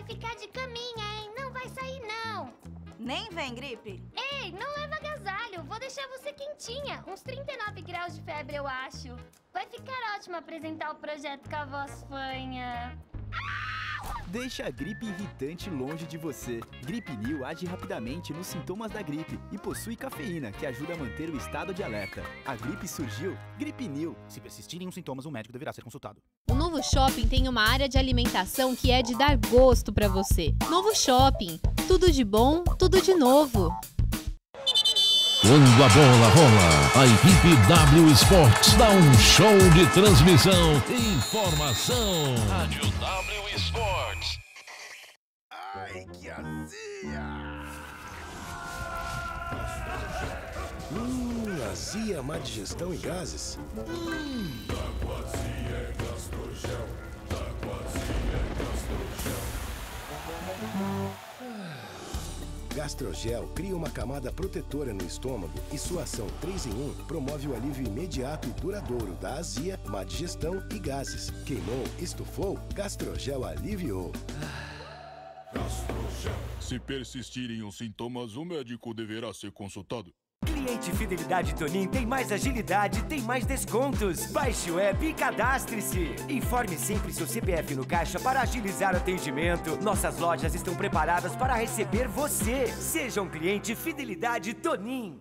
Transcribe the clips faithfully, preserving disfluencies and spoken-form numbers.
ficar de caminha, hein? Não vai sair, não. Nem vem, gripe. Ei, não leva agasalho. Vou deixar você quentinha. Uns trinta e nove graus de febre, eu acho. Vai ficar ótimo apresentar o projeto com a voz fanha. Deixa a gripe irritante longe de você. Gripinil age rapidamente nos sintomas da gripe e possui cafeína, que ajuda a manter o estado de alerta. A gripe surgiu, Gripinil. Se persistirem os sintomas, um médico deverá ser consultado. O Novo Shopping tem uma área de alimentação que é de dar gosto pra você. Novo Shopping, tudo de bom, tudo de novo. Quando a bola rola, a equipe W Sports dá um show de transmissão e informação. Rádio W Sports. Ai, que azia! Hum, azia, má digestão e gases. Hum. Taquazia é Gastrogel. Taquazia é Gastrogel. Gastrogel cria uma camada protetora no estômago e sua ação três em um promove o alívio imediato e duradouro da azia, má digestão e gases. Queimou, estufou, Gastrogel aliviou. Gastrogel. Se persistirem os sintomas, o médico deverá ser consultado. Cliente Fidelidade Tonin tem mais agilidade, tem mais descontos. Baixe o app e cadastre-se. Informe sempre seu C P F no caixa para agilizar o atendimento. Nossas lojas estão preparadas para receber você. Seja um cliente Fidelidade Tonin.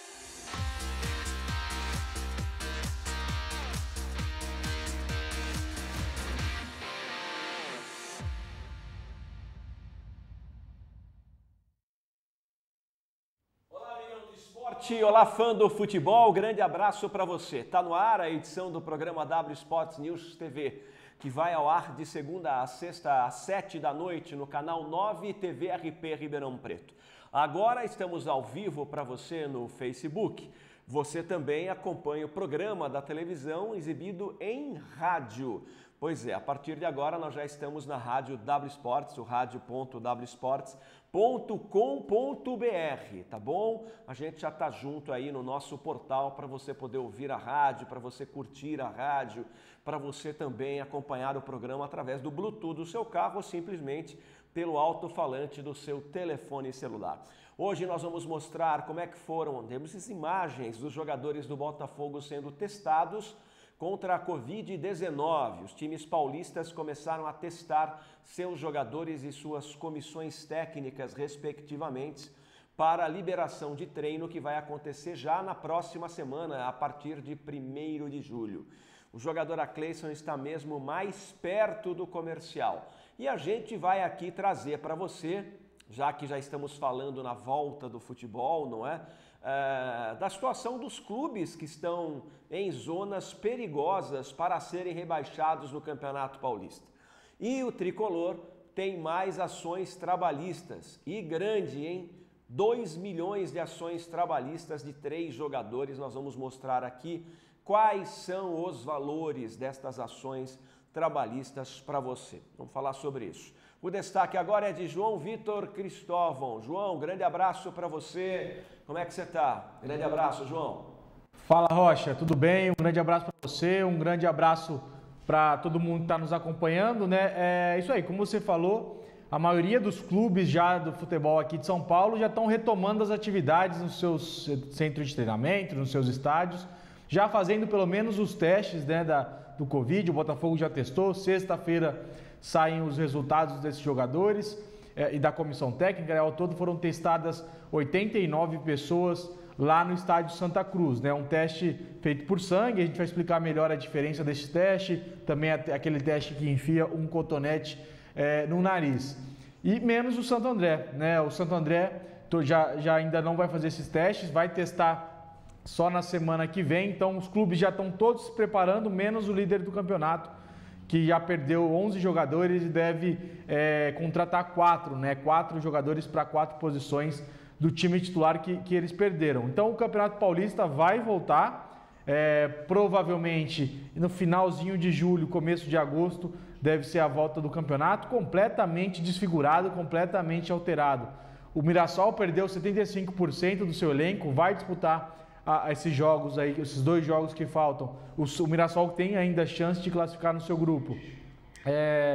Olá, fã do futebol, grande abraço para você. Tá no ar a edição do programa W Sports News T V, que vai ao ar de segunda a sexta às sete da noite no canal nove T V R P Ribeirão Preto. Agora estamos ao vivo para você no Facebook. Você também acompanha o programa da televisão exibido em rádio. Pois é, a partir de agora nós já estamos na rádio W Sports, o rádio ponto w sports ponto com ponto b r, tá bom? A gente já tá junto aí no nosso portal para você poder ouvir a rádio, para você curtir a rádio, para você também acompanhar o programa através do Bluetooth do seu carro ou simplesmente pelo alto-falante do seu telefone celular. Hoje nós vamos mostrar como é que foram, temos as imagens dos jogadores do Botafogo sendo testados contra a covid dezenove. Os times paulistas começaram a testar seus jogadores e suas comissões técnicas, respectivamente, para a liberação de treino que vai acontecer já na próxima semana, a partir de primeiro de julho. O jogador Cleison está mesmo mais perto do comercial. E a gente vai aqui trazer para você, já que já estamos falando na volta do futebol, não é? Uh, da situação dos clubes que estão em zonas perigosas para serem rebaixados no Campeonato Paulista. E o Tricolor tem mais ações trabalhistas, e grande, hein? dois milhões de ações trabalhistas de três jogadores. Nós vamos mostrar aqui quais são os valores destas ações trabalhistas para você. Vamos falar sobre isso. O destaque agora é de João Vitor Cristóvão. João, grande abraço para você. Como é que você está? Grande abraço, João. Fala, Rocha, tudo bem? Um grande abraço para você, um grande abraço para todo mundo que está nos acompanhando, né? É isso aí, como você falou, a maioria dos clubes já do futebol aqui de São Paulo já estão retomando as atividades nos seus centros de treinamento, nos seus estádios, já fazendo pelo menos os testes, né, da, do Covid. O Botafogo já testou, sexta-feira saem os resultados desses jogadores é, e da comissão técnica. Ao todo foram testadas oitenta e nove pessoas lá no estádio Santa Cruz, né? Um teste feito por sangue. A gente vai explicar melhor a diferença desse teste, também aquele teste que enfia um cotonete é, no nariz. E menos o Santo André, né? O Santo André já, já ainda não vai fazer esses testes, vai testar só na semana que vem. Então os clubes já estão todos se preparando, menos o líder do campeonato, que já perdeu onze jogadores e deve é, contratar quatro, né? Quatro jogadores para quatro posições do time titular que, que eles perderam. Então o Campeonato Paulista vai voltar, é, provavelmente no finalzinho de julho, começo de agosto, deve ser a volta do campeonato, completamente desfigurado, completamente alterado. O Mirassol perdeu setenta e cinco por cento do seu elenco, vai disputar a, a esses jogos aí, esses dois jogos que faltam. O, o Mirassol tem ainda chance de classificar no seu grupo. É,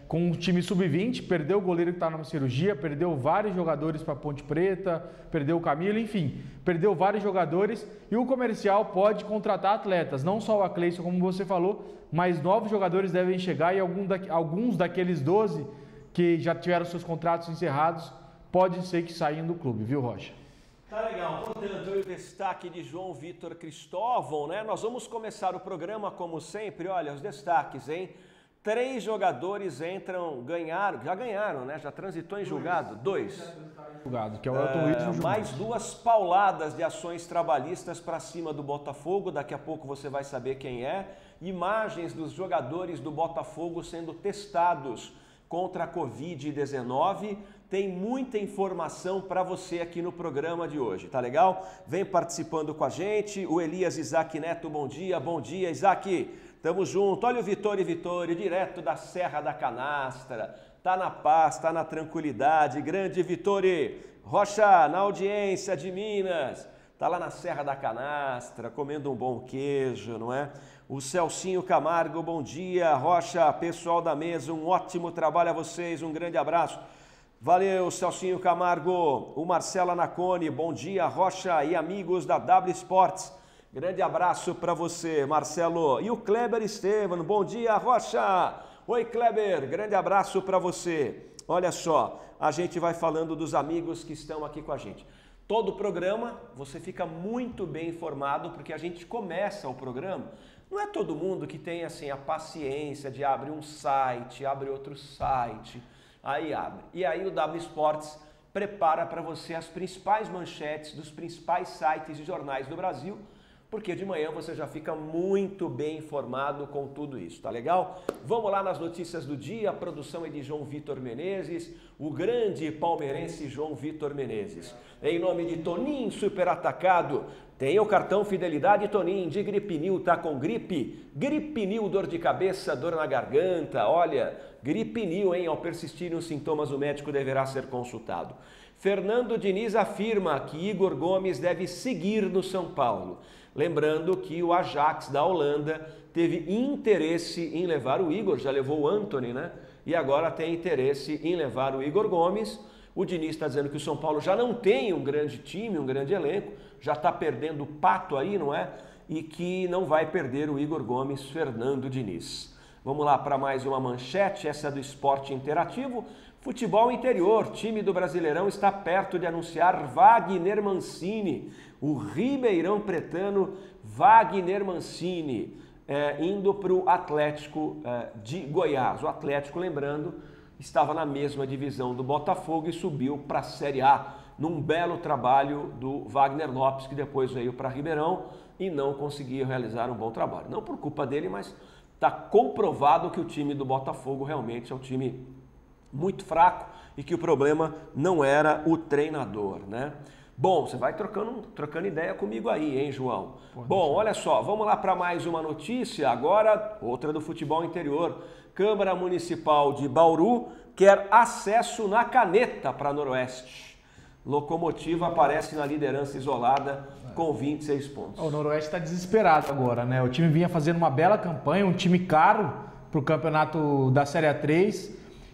com o time sub vinte, perdeu o goleiro que está numa cirurgia, perdeu vários jogadores para Ponte Preta, perdeu o Camilo, enfim, perdeu vários jogadores e o comercial pode contratar atletas, não só o Acleison, como você falou, mas novos jogadores devem chegar e algum da, alguns daqueles doze que já tiveram seus contratos encerrados, pode ser que saiam do clube, viu, Rocha? Tá legal, portanto, o destaque de João Vitor Cristóvão, né? Nós vamos começar o programa, como sempre, olha, os destaques, hein? Três jogadores entram, ganharam, já ganharam, né? Já transitou em julgado, dois. Julgado, que é o Elton Wilson. Uh, mais duas pauladas de ações trabalhistas para cima do Botafogo, daqui a pouco você vai saber quem é. Imagens dos jogadores do Botafogo sendo testados contra a covid dezenove. Tem muita informação para você aqui no programa de hoje, tá legal? Vem participando com a gente. O Elias Isaac Neto, bom dia. Bom dia, Isaac. Tamo junto. Olha o Vitório Vitório, direto da Serra da Canastra. Tá na paz, tá na tranquilidade. Grande Vitório. Rocha, na audiência de Minas. Tá lá na Serra da Canastra, comendo um bom queijo, não é? O Celcinho Camargo, bom dia. Rocha, pessoal da mesa, um ótimo trabalho a vocês. Um grande abraço. Valeu, Celcinho Camargo. O Marcelo Anacone, bom dia. Rocha e amigos da W Sports. Grande abraço para você, Marcelo. E o Kleber Estevam, bom dia, Rocha. Oi, Kleber, grande abraço para você. Olha só, a gente vai falando dos amigos que estão aqui com a gente. Todo o programa, você fica muito bem informado, porque a gente começa o programa. Não é todo mundo que tem assim a paciência de abrir um site, abre outro site, aí abre. E aí o W Sports prepara para você as principais manchetes dos principais sites e jornais do Brasil, porque de manhã você já fica muito bem informado com tudo isso, tá legal? Vamos lá nas notícias do dia, a produção é de João Vitor Menezes, o grande palmeirense João Vitor Menezes. Em nome de Toninho Super Atacado, tem o cartão Fidelidade Toninho, de Gripinil, tá com gripe? Gripinil, dor de cabeça, dor na garganta, olha, Gripinil, hein? Ao persistirem os sintomas, o médico deverá ser consultado. Fernando Diniz afirma que Igor Gomes deve seguir no São Paulo. Lembrando que o Ajax da Holanda teve interesse em levar o Igor, já levou o Antony, né? E agora tem interesse em levar o Igor Gomes. O Diniz está dizendo que o São Paulo já não tem um grande time, um grande elenco, já está perdendo o pato aí, não é? E que não vai perder o Igor Gomes, Fernando Diniz. Vamos lá para mais uma manchete, essa é do Esporte Interativo. Futebol interior, time do Brasileirão está perto de anunciar Wagner Mancini. O Ribeirão Pretano, Wagner Mancini, é, indo para o Atlético é, de Goiás. O Atlético, lembrando, estava na mesma divisão do Botafogo e subiu para a Série A, num belo trabalho do Wagner Lopes, que depois veio para Ribeirão e não conseguiu realizar um bom trabalho. Não por culpa dele, mas está comprovado que o time do Botafogo realmente é um time muito fraco e que o problema não era o treinador, né? Bom, você vai trocando, trocando ideia comigo aí, hein, João? Pô, Bom, olha só, vamos lá para mais uma notícia, agora outra do futebol interior. Câmara Municipal de Bauru quer acesso na caneta para Noroeste. Locomotiva aparece na liderança isolada com vinte e seis pontos. O Noroeste está desesperado agora, né? O time vinha fazendo uma bela campanha, um time caro para o campeonato da Série A três.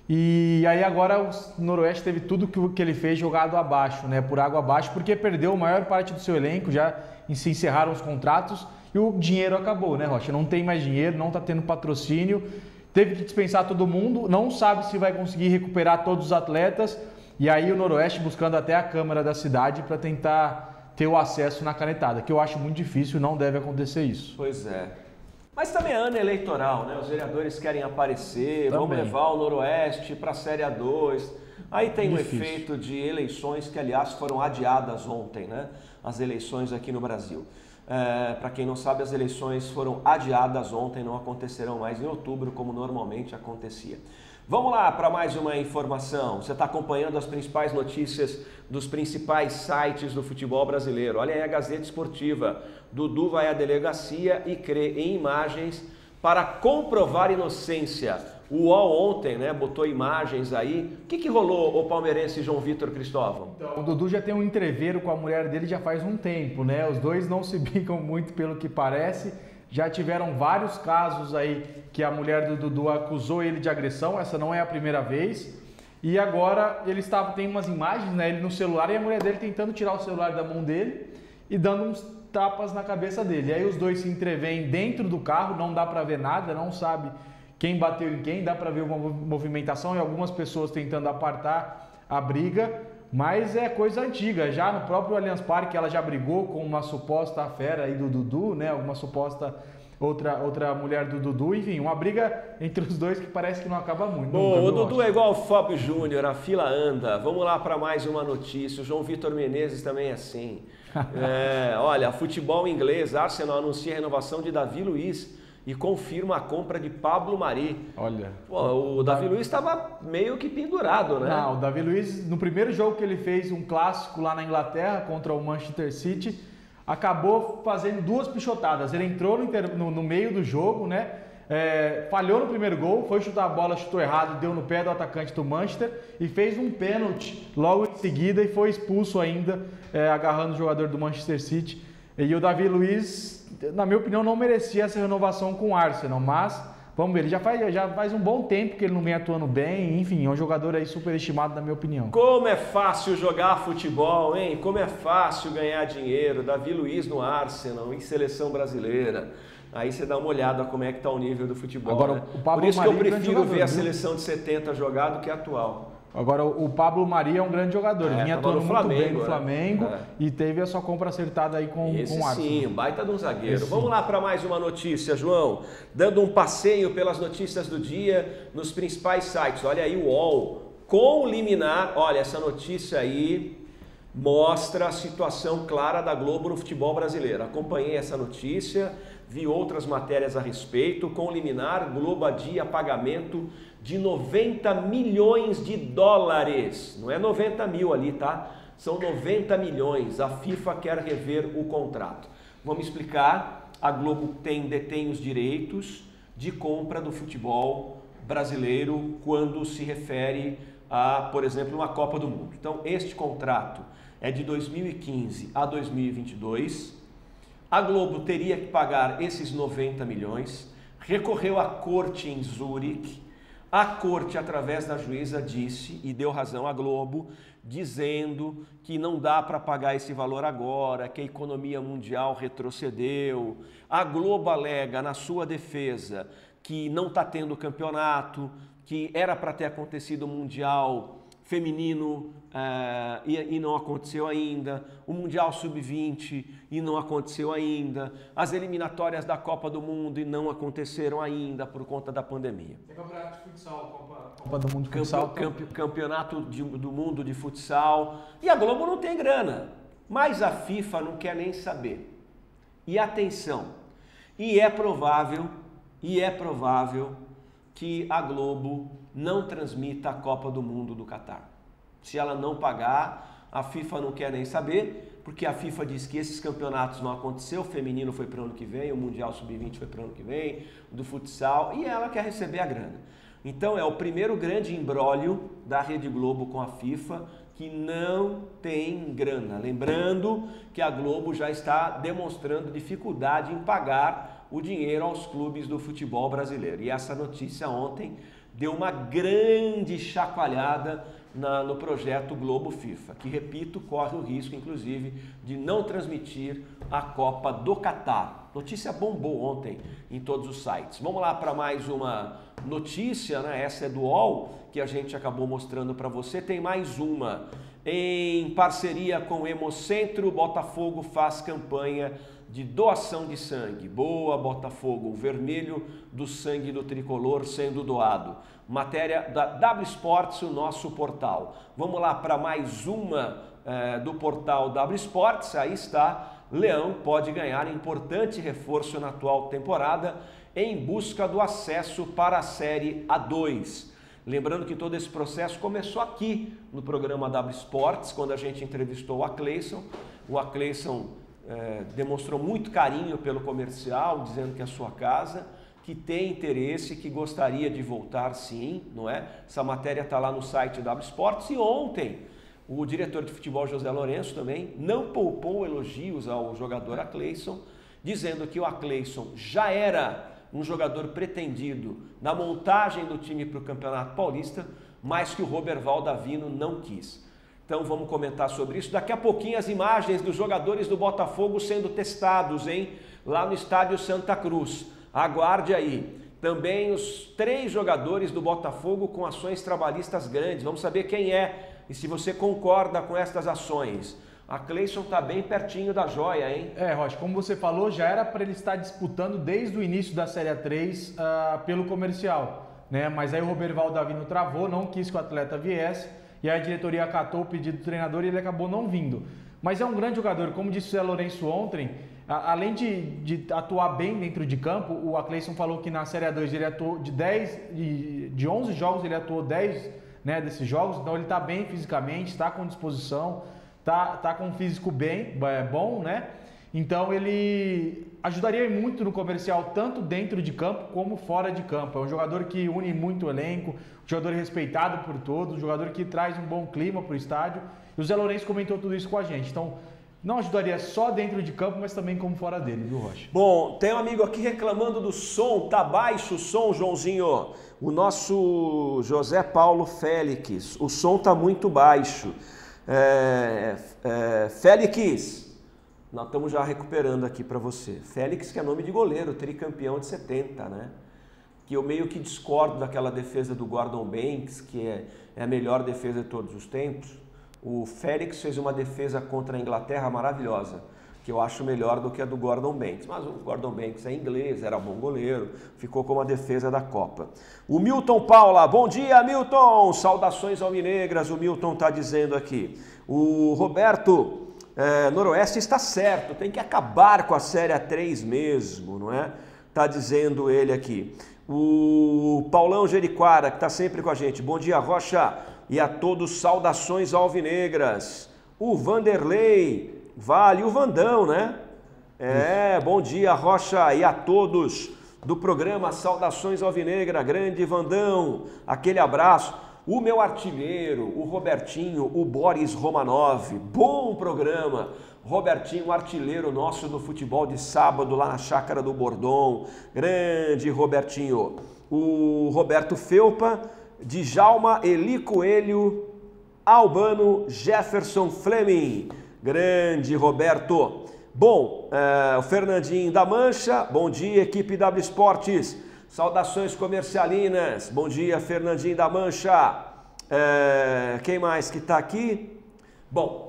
E aí agora o Noroeste teve tudo que ele fez jogado abaixo, né? Por água abaixo, porque perdeu a maior parte do seu elenco, já se encerraram os contratos e o dinheiro acabou, né, Rocha? Não tem mais dinheiro, não está tendo patrocínio, teve que dispensar todo mundo, não sabe se vai conseguir recuperar todos os atletas. E aí o Noroeste buscando até a Câmara da cidade para tentar ter o acesso na canetada, que eu acho muito difícil, não deve acontecer isso. Pois é. Mas também é ano eleitoral, né? Os vereadores querem aparecer, também. Vão levar o Noroeste para a Série A dois. Aí tem o Difícil. efeito de eleições que, aliás, foram adiadas ontem, né? As eleições aqui no Brasil. É, para quem não sabe, as eleições foram adiadas ontem, não acontecerão mais em outubro, como normalmente acontecia. Vamos lá para mais uma informação. Você está acompanhando as principais notícias dos principais sites do futebol brasileiro. Olha aí a Gazeta Esportiva. Dudu vai à delegacia e crê em imagens para comprovar inocência. O U O L ontem, né, botou imagens aí. O que, que rolou, o palmeirense João Vitor Cristóvão? Então, o Dudu já tem um entreveiro com a mulher dele já faz um tempo, né? Os dois não se bicam muito pelo que parece. Já tiveram vários casos aí que a mulher do Dudu acusou ele de agressão, essa não é a primeira vez. E agora ele estava, tem umas imagens, né, ele no celular e a mulher dele tentando tirar o celular da mão dele e dando uns tapas na cabeça dele. E aí os dois se entrevêm dentro do carro, não dá para ver nada, não sabe quem bateu em quem, dá para ver uma movimentação e algumas pessoas tentando apartar a briga, mas é coisa antiga. Já no próprio Allianz Parque ela já brigou com uma suposta fera aí do Dudu, né, alguma suposta outra, outra mulher do Dudu, enfim, uma briga entre os dois que parece que não acaba muito. Bom, o Dudu é igual ao Fábio Júnior, a fila anda. Vamos lá para mais uma notícia. O João Vitor Menezes também é assim. É, olha, futebol inglês, Arsenal anuncia a renovação de Davi Luiz e confirma a compra de Pablo Mari. Olha. Pô, o Davi Luiz estava meio que pendurado, né? Não, o Davi Luiz, no primeiro jogo que ele fez, um clássico lá na Inglaterra contra o Manchester City, acabou fazendo duas pichotadas. Ele entrou no, inter... no, no meio do jogo, né? É, falhou no primeiro gol, foi chutar a bola, chutou errado, deu no pé do atacante do Manchester e fez um pênalti logo em seguida e foi expulso ainda, é, agarrando o jogador do Manchester City. E o Davi Luiz, na minha opinião, não merecia essa renovação com o Arsenal, mas vamos ver, ele já faz, já faz um bom tempo que ele não vem atuando bem, enfim, é um jogador aí superestimado na minha opinião. Como é fácil jogar futebol, hein? Como é fácil ganhar dinheiro. Davi Luiz no Arsenal, em seleção brasileira. Aí você dá uma olhada como é que está o nível do futebol. Agora, né? o Pablo Por isso Mari que eu prefiro é um ver jogador, a seleção viu? de setenta jogar do que a atual. Agora, o Pablo Mari é um grande jogador, é, vinha atuando muito Flamengo, bem no Flamengo é. e teve a sua compra acertada aí com, Esse com o Arsenal. Sim, baita de um zagueiro. Esse Vamos sim. lá para mais uma notícia, João. Dando um passeio pelas notícias do dia nos principais sites. Olha aí o U O L, com liminar. Olha, essa notícia aí mostra a situação clara da Globo no futebol brasileiro. Acompanhei essa notícia, vi outras matérias a respeito. Com liminar, Globo adia pagamento de noventa milhões de dólares. Não é noventa mil ali, tá? São noventa milhões. A FIFA quer rever o contrato. Vamos explicar. A Globo tem, detém os direitos de compra do futebol brasileiro quando se refere a, por exemplo, uma Copa do Mundo. Então, este contrato é de dois mil e quinze a dois mil e vinte e dois. A Globo teria que pagar esses noventa milhões. Recorreu à corte em Zurique. A corte, através da juíza, disse e deu razão à Globo, dizendo que não dá para pagar esse valor agora, que a economia mundial retrocedeu. A Globo alega, na sua defesa, que não está tendo campeonato, que era para ter acontecido o Mundial Feminino uh, e, e não aconteceu ainda, o Mundial sub vinte e não aconteceu ainda, as eliminatórias da Copa do Mundo e não aconteceram ainda por conta da pandemia. Tem campeonato de futsal, Copa, Copa do Mundo de futsal. Campe, campeonato de, do Mundo de futsal. E a Globo não tem grana, mas a FIFA não quer nem saber. E atenção, e é provável, e é provável que a Globo não transmita a Copa do Mundo do Catar. Se ela não pagar, a FIFA não quer nem saber, porque a FIFA diz que esses campeonatos não aconteceu, o feminino foi para o ano que vem, o Mundial sub vinte foi para o ano que vem, do futsal, e ela quer receber a grana. Então é o primeiro grande imbróglio da Rede Globo com a FIFA, que não tem grana. Lembrando que a Globo já está demonstrando dificuldade em pagar o dinheiro aos clubes do futebol brasileiro. E essa notícia ontem deu uma grande chacoalhada na, no projeto Globo FIFA, que, repito, corre o risco, inclusive, de não transmitir a Copa do Catar. Notícia bombou ontem em todos os sites. Vamos lá para mais uma notícia, né? Essa é do U O L, que a gente acabou mostrando para você. Tem mais uma. Em parceria com o Hemocentro, Botafogo faz campanha de doação de sangue. Boa, Botafogo, o vermelho do sangue do tricolor sendo doado. Matéria da W Sports, o nosso portal. Vamos lá para mais uma eh, do portal W Sports. Aí está, Leão pode ganhar importante reforço na atual temporada em busca do acesso para a Série A dois. Lembrando que todo esse processo começou aqui no programa W Sports, quando a gente entrevistou o Acleison. O Acleison É, demonstrou muito carinho pelo comercial, dizendo que é a sua casa, que tem interesse, que gostaria de voltar sim, não é? Essa matéria está lá no site W Sports. E ontem o diretor de futebol José Lourenço também não poupou elogios ao jogador Acleison dizendo que o Acleison já era um jogador pretendido na montagem do time para o Campeonato Paulista, mas que o Roberval Davino não quis. Então vamos comentar sobre isso. Daqui a pouquinho as imagens dos jogadores do Botafogo sendo testados, hein? Lá no estádio Santa Cruz. Aguarde aí. Também os três jogadores do Botafogo com ações trabalhistas grandes. Vamos saber quem é e se você concorda com estas ações. A Cleison está bem pertinho da joia, hein? É, Rocha, como você falou, já era para ele estar disputando desde o início da Série A três uh, pelo comercial, né? Mas aí o Roberval Davino travou, não quis que o atleta viesse, e aí a diretoria acatou o pedido do treinador e ele acabou não vindo. Mas é um grande jogador, como disse o Zé Lourenço ontem, a, além de, de atuar bem dentro de campo, o Acleison falou que na Série A dois ele atuou de, dez, de, de onze jogos, ele atuou dez, né, desses jogos, então ele está bem fisicamente, está com disposição, Tá, tá com um físico bem, é bom, né? Então ele ajudaria muito no comercial, tanto dentro de campo como fora de campo. É um jogador que une muito o elenco, um jogador respeitado por todos, um jogador que traz um bom clima para o estádio. E o Zé Lourenço comentou tudo isso com a gente. Então não ajudaria só dentro de campo, mas também como fora dele, viu, Rocha? Bom, tem um amigo aqui reclamando do som, tá baixo o som, Joãozinho. O nosso José Paulo Félix, o som tá muito baixo. É, é, Félix, nós estamos já recuperando aqui para você. Félix, que é nome de goleiro, tricampeão de setenta, né? Que eu meio que discordo daquela defesa do Gordon Banks, que é, é a melhor defesa de todos os tempos. O Félix fez uma defesa contra a Inglaterra maravilhosa, que eu acho melhor do que a do Gordon Banks. Mas o Gordon Banks é inglês, era bom goleiro, ficou como a defesa da Copa. O Milton Paula, bom dia, Milton! Saudações alvinegras, o Milton está dizendo aqui. O Roberto é, Noroeste está certo, tem que acabar com a Série A três mesmo, não é? Está dizendo ele aqui. O Paulão Jeriquara, que está sempre com a gente. Bom dia, Rocha, e a todos saudações alvinegras. O Vanderlei Vale, o Vandão, né? É, bom dia, Rocha, e a todos do programa Saudações Alvinegra, grande Vandão, aquele abraço. O meu artilheiro, o Robertinho, o Boris Romanov, bom programa. Robertinho, artilheiro nosso do futebol de sábado lá na Chácara do Bordon, grande Robertinho. O Roberto Felpa, Djalma, Eli Coelho, Albano, Jefferson Fleming. Grande Roberto. Bom, é, o Fernandinho da Mancha, bom dia, equipe W Esportes. Saudações comercialinas, bom dia, Fernandinho da Mancha. É, quem mais que está aqui? Bom,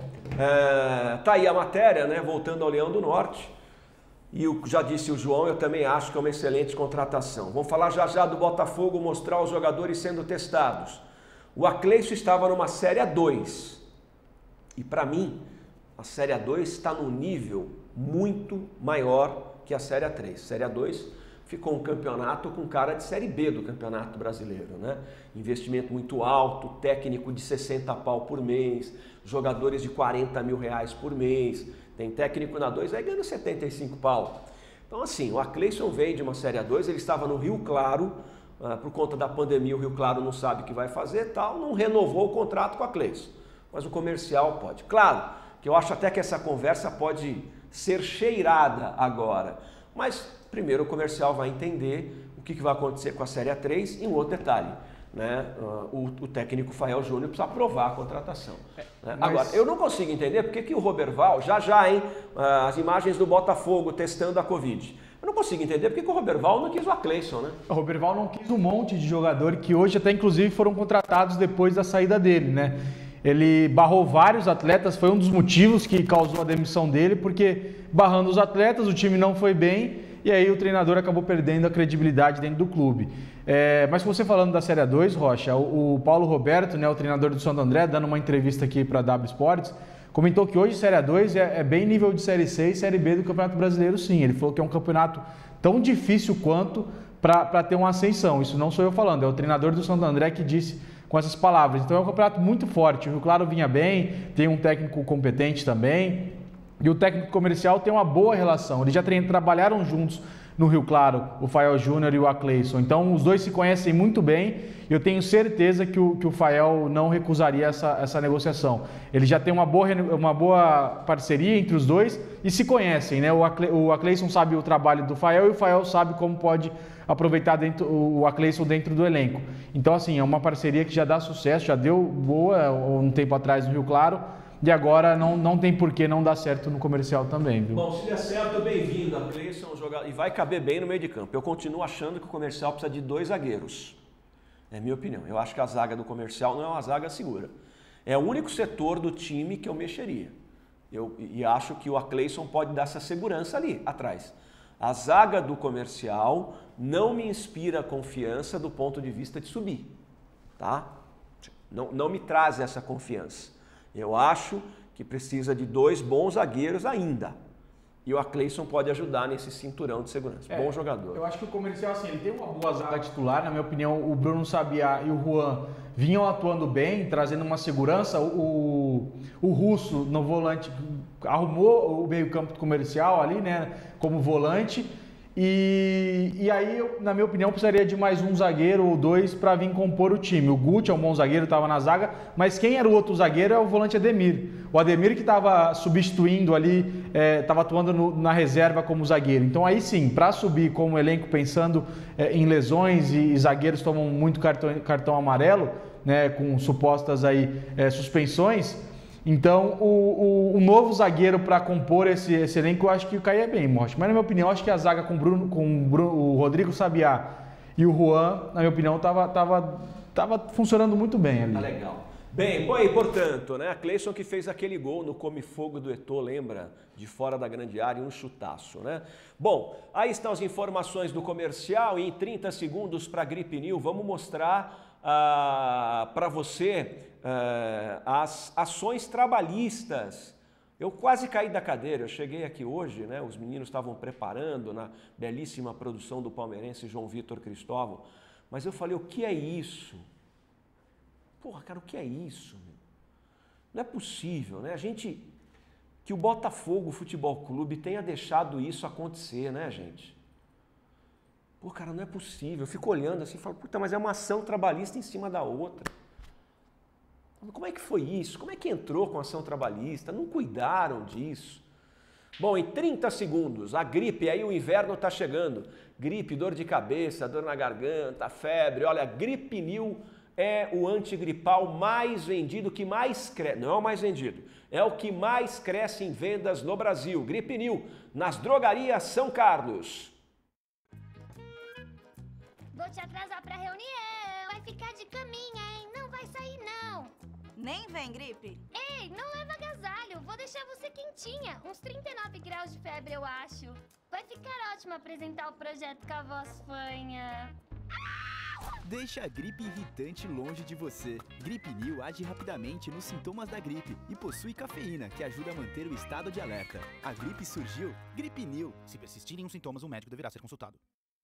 é, tá aí a matéria, né? Voltando ao Leão do Norte. E o, já disse o João, eu também acho que é uma excelente contratação. Vamos falar já já do Botafogo, mostrar os jogadores sendo testados. O Acleison estava numa Série A dois. E para mim, a Série A dois está num nível muito maior que a Série A três. Série A dois ficou um campeonato com cara de Série B do Campeonato Brasileiro, né? Investimento muito alto, técnico de sessenta pau por mês, jogadores de quarenta mil reais por mês. Tem técnico na dois aí ganhando setenta e cinco pau. Então assim, o Acleison veio de uma Série A dois, ele estava no Rio Claro, uh, por conta da pandemia o Rio Claro não sabe o que vai fazer e tal, não renovou o contrato com o Acleison. Mas o comercial pode. Claro, que eu acho até que essa conversa pode ser cheirada agora. Mas primeiro o comercial vai entender o que vai acontecer com a Série A três e um outro detalhe, né? O, o técnico Fael Júnior precisa aprovar a contratação. É, né? Mas... Agora, eu não consigo entender porque que o Roberval, já já, hein, as imagens do Botafogo testando a Covid. Eu não consigo entender porque que o Roberval não quis o Acleison, né? O Roberval não quis um monte de jogador que hoje até inclusive foram contratados depois da saída dele, né? Ele barrou vários atletas, foi um dos motivos que causou a demissão dele, porque barrando os atletas, o time não foi bem e aí o treinador acabou perdendo a credibilidade dentro do clube. É, mas você falando da Série A dois, Rocha, o, o Paulo Roberto, né, o treinador do Santo André, dando uma entrevista aqui para a W Sports, comentou que hoje Série A dois é, é bem nível de Série C e Série B do Campeonato Brasileiro, sim. Ele falou que é um campeonato tão difícil quanto para ter uma ascensão. Isso não sou eu falando, é o treinador do Santo André que disse com essas palavras. Então é um campeonato muito forte. O Rio Claro vinha bem, tem um técnico competente também. E o técnico comercial tem uma boa relação. Eles já trabalharam juntos no Rio Claro, o Fael Júnior e o Acleison. Então, os dois se conhecem muito bem. Eu tenho certeza que o, que o Fael não recusaria essa, essa negociação. Ele já tem uma boa, uma boa parceria entre os dois e se conhecem, né? O, Acle, o Acleison sabe o trabalho do Fael e o Fael sabe como pode aproveitar dentro, o Acleison dentro do elenco. Então, assim, é uma parceria que já dá sucesso, já deu boa um tempo atrás no Rio Claro e agora não, não tem por que não dar certo no comercial também, viu? Bom, se der certo, bem-vindo. Acleison é um jogador e vai caber bem no meio de campo. Eu continuo achando que o comercial precisa de dois zagueiros. É a minha opinião. Eu acho que a zaga do comercial não é uma zaga segura. É o único setor do time que eu mexeria. Eu, e acho que o Acleison pode dar essa segurança ali, atrás. A zaga do comercial não me inspira confiança do ponto de vista de subir. Tá? Não, não me traz essa confiança. Eu acho que precisa de dois bons zagueiros ainda. E o Acleison pode ajudar nesse cinturão de segurança. É, bom jogador. Eu acho que o comercial, assim, ele tem uma boa zaga titular. Na minha opinião, o Bruno Sabiá e o Juan vinham atuando bem, trazendo uma segurança. O, o Russo, no volante, arrumou o meio-campo do comercial ali, né, como volante. E, e aí, eu, na minha opinião, precisaria de mais um zagueiro ou dois para vir compor o time. O Guti é um bom zagueiro, estava na zaga, mas quem era o outro zagueiro é o volante Ademir. O Ademir que estava substituindo ali, estava é, atuando no, na reserva como zagueiro. Então aí sim, para subir como elenco pensando é, em lesões e, e zagueiros tomam muito cartão, cartão amarelo, né, com supostas aí, é, suspensões. Então, o, o, o novo zagueiro para compor esse, esse elenco, eu acho que caía bem, Mocha. Mas, na minha opinião, acho que a zaga com, Bruno, com Bruno, o Rodrigo Sabiá e o Juan, na minha opinião, estava tava, tava funcionando muito bem ali. Tá legal. Bem, bom, e portanto, né, a Acleison que fez aquele gol no Come-Fogo do Eto'o, lembra? De fora da grande área, um chutaço, né? Bom, aí estão as informações do comercial e em trinta segundos para a Gripe New, vamos mostrar ah, para você... Uh, as ações trabalhistas. Eu quase caí da cadeira, eu cheguei aqui hoje, né, os meninos estavam preparando na belíssima produção do palmeirense João Vitor Cristóvão, mas eu falei, o que é isso? Porra, cara, o que é isso? Meu? Não é possível, né? A gente, que o Botafogo Futebol Clube tenha deixado isso acontecer, né, gente? Pô, cara, não é possível. Eu fico olhando assim e falo, puta, mas é uma ação trabalhista em cima da outra. Como é que foi isso? Como é que entrou com a ação trabalhista? Não cuidaram disso. Bom, em trinta segundos, a gripe, aí o inverno está chegando. Gripe, dor de cabeça, dor na garganta, febre. Olha, Gripe New é o antigripal mais vendido, que mais cresce. Não é o mais vendido, é o que mais cresce em vendas no Brasil. Gripe New, nas drogarias São Carlos. Vou te atrasar para a reunião. Vai ficar de caminha, hein? Não vai sair, não. Nem vem, Gripe. Ei, não leva agasalho. Vou deixar você quentinha. Uns trinta e nove graus de febre, eu acho. Vai ficar ótimo apresentar o projeto com a voz fanha. Deixa a gripe irritante longe de você. Gripe New age rapidamente nos sintomas da gripe e possui cafeína, que ajuda a manter o estado de alerta. A gripe surgiu, Gripe New. Se persistirem os sintomas, o médico deverá ser consultado.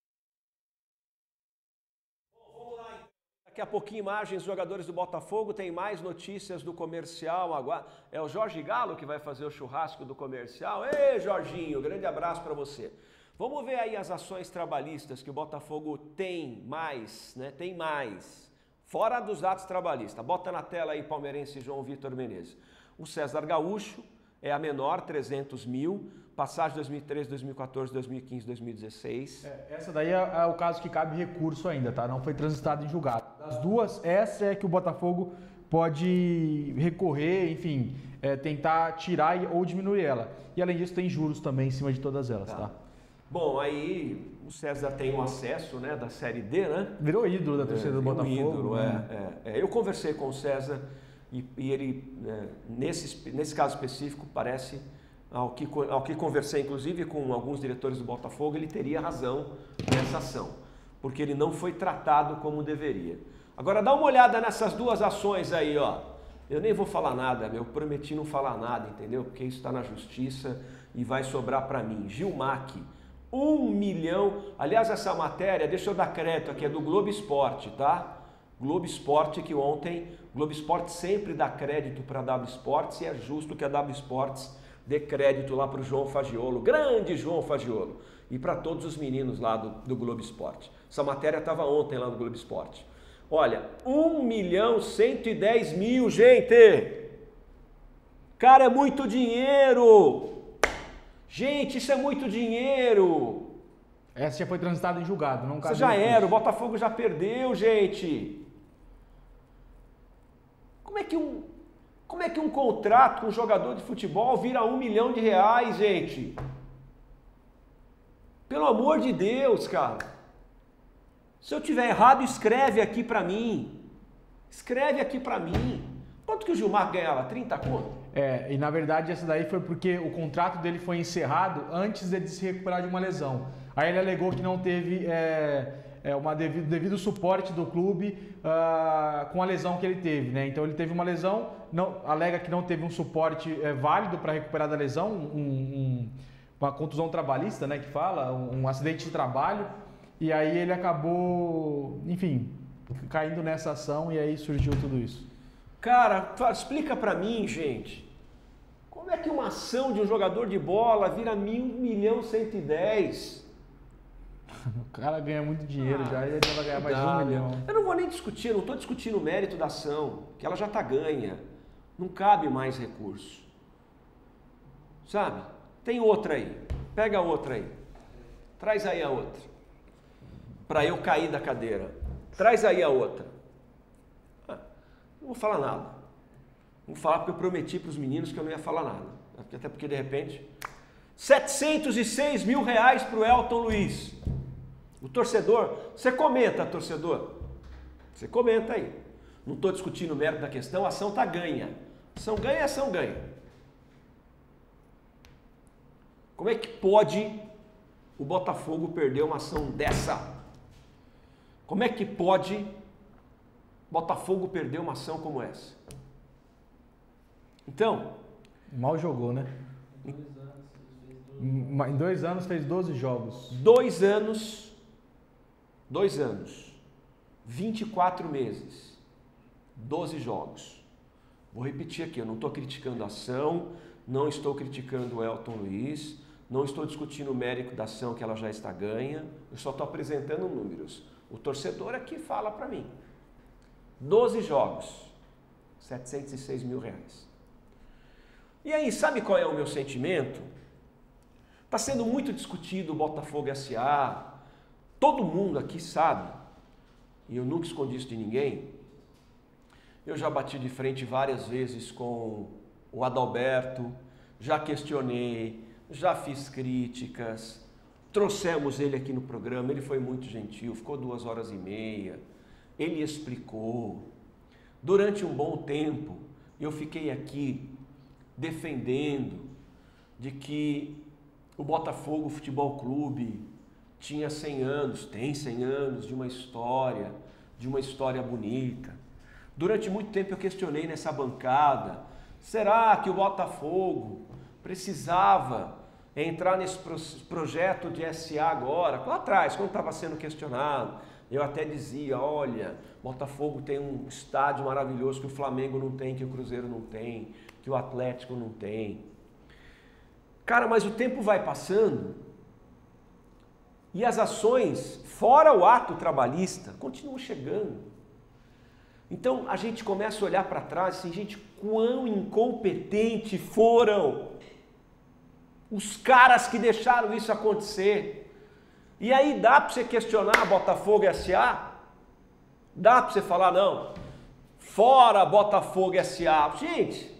Daqui a pouquinho, imagens dos jogadores do Botafogo, tem mais notícias do comercial. Agora é o Jorge Galo que vai fazer o churrasco do comercial. Ei, Jorginho, grande abraço para você. Vamos ver aí as ações trabalhistas que o Botafogo tem mais, né? Tem mais. Fora dos atos trabalhistas. Bota na tela aí, palmeirense João Vitor Menezes. O César Gaúcho é a menor, trezentos mil. Passagem dois mil e treze, dois mil e quatorze, dois mil e quinze, dois mil e dezesseis. É, essa daí é, é o caso que cabe recurso ainda, tá? Não foi transitado em julgado. Das duas, essa é que o Botafogo pode recorrer, enfim, é, tentar tirar ou diminuir ela. E além disso, tem juros também em cima de todas elas, tá? tá? Bom, aí o César tem um acesso, né, da Série D, né? Virou ídolo da torcida é, do Botafogo. Ídolo, né? é, é, é. Eu conversei com o César e, e ele, é, nesse, nesse caso específico, parece... Ao que, ao que conversei, inclusive, com alguns diretores do Botafogo, ele teria razão nessa ação, porque ele não foi tratado como deveria. Agora, dá uma olhada nessas duas ações aí, ó. Eu nem vou falar nada, eu prometi não falar nada, entendeu? Porque isso está na justiça e vai sobrar para mim. Gilmac, um milhão... Aliás, essa matéria, deixa eu dar crédito aqui, é do Globo Esporte, tá? Globo Esporte, que ontem... Globo Esporte sempre dá crédito para a W Sports e é justo que a W Sports... Dê crédito lá para o João Fagiolo, grande João Fagiolo, e para todos os meninos lá do, do Globo Esporte. Essa matéria estava ontem lá no Globo Esporte. Olha, um milhão cento e dez mil, gente! Cara, é muito dinheiro! Gente, isso é muito dinheiro! Essa já foi transitada em julgado, não cabe. Isso já era, o Botafogo já perdeu, gente! Como é que um, como é que um contrato com um jogador de futebol vira um milhão de reais, gente? Pelo amor de Deus, cara! Se eu tiver errado, escreve aqui pra mim. Escreve aqui pra mim. Quanto que o Gilmar ganhava? trinta conto? É, e na verdade essa daí foi porque o contrato dele foi encerrado antes de se recuperar de uma lesão. Aí ele alegou que não teve é, é, uma devido, devido suporte do clube uh, com a lesão que ele teve, né? Então ele teve uma lesão, não, alega que não teve um suporte é, válido para recuperar da lesão, um, um, uma contusão trabalhista, né, que fala, um, um acidente de trabalho. E aí ele acabou, enfim, caindo nessa ação e aí surgiu tudo isso. Cara, explica pra mim, gente. Como é que uma ação de um jogador de bola vira mil, milhão cento e dez? O cara ganha muito dinheiro ah, já e ele vai ganhar mais dá, um milhão. Eu não vou nem discutir, eu não estou discutindo o mérito da ação, que ela já está ganha. Não cabe mais recurso. Sabe? Tem outra aí. Pega a outra aí. Traz aí a outra. Para eu cair da cadeira. Traz aí a outra. Ah, não vou falar nada. Não vou falar porque eu prometi para os meninos que eu não ia falar nada. Até porque, de repente... setecentos e seis mil reais para o Elton Luiz. O torcedor... Você comenta, torcedor. Você comenta aí. Não estou discutindo o mérito da questão. A ação está ganha. Ação ganha, ação ganha. Como é que pode o Botafogo perder uma ação dessa? Como é que pode Botafogo perder uma ação como essa? Então... Mal jogou, né? Em dois anos fez doze jogos. Dois anos, dois anos, vinte e quatro meses, doze jogos. Vou repetir aqui, eu não estou criticando a ação, não estou criticando o Elton Luiz, não estou discutindo o mérito da ação que ela já está ganha, eu só estou apresentando números. O torcedor aqui fala para mim. doze jogos, setecentos e seis mil reais. E aí, sabe qual é o meu sentimento? Está sendo muito discutido o Botafogo S A. Todo mundo aqui sabe, e eu nunca escondi isso de ninguém. Eu já bati de frente várias vezes com o Adalberto, já questionei, já fiz críticas. Trouxemos ele aqui no programa, ele foi muito gentil, ficou duas horas e meia, ele explicou. Durante um bom tempo, eu fiquei aqui defendendo de que o Botafogo Futebol Clube tinha cem anos, tem cem anos de uma história, de uma história bonita. Durante muito tempo eu questionei nessa bancada, será que o Botafogo precisava entrar nesse projeto de S A agora? Lá atrás, quando estava sendo questionado, eu até dizia, olha, Botafogo tem um estádio maravilhoso que o Flamengo não tem, que o Cruzeiro não tem, que o Atlético não tem. Cara, mas o tempo vai passando e as ações, fora o ato trabalhista, continuam chegando. Então a gente começa a olhar para trás assim, gente, quão incompetente foram os caras que deixaram isso acontecer. E aí dá para você questionar a Botafogo S A? Dá para você falar, não, fora Botafogo S A. Gente,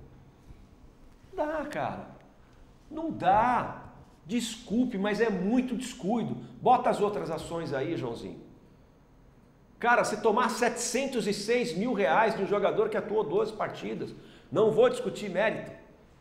dá, cara. Não dá. Desculpe, mas é muito descuido. Bota as outras ações aí, Joãozinho. Cara, você tomar setecentos e seis mil reais de um jogador que atuou doze partidas, não vou discutir mérito.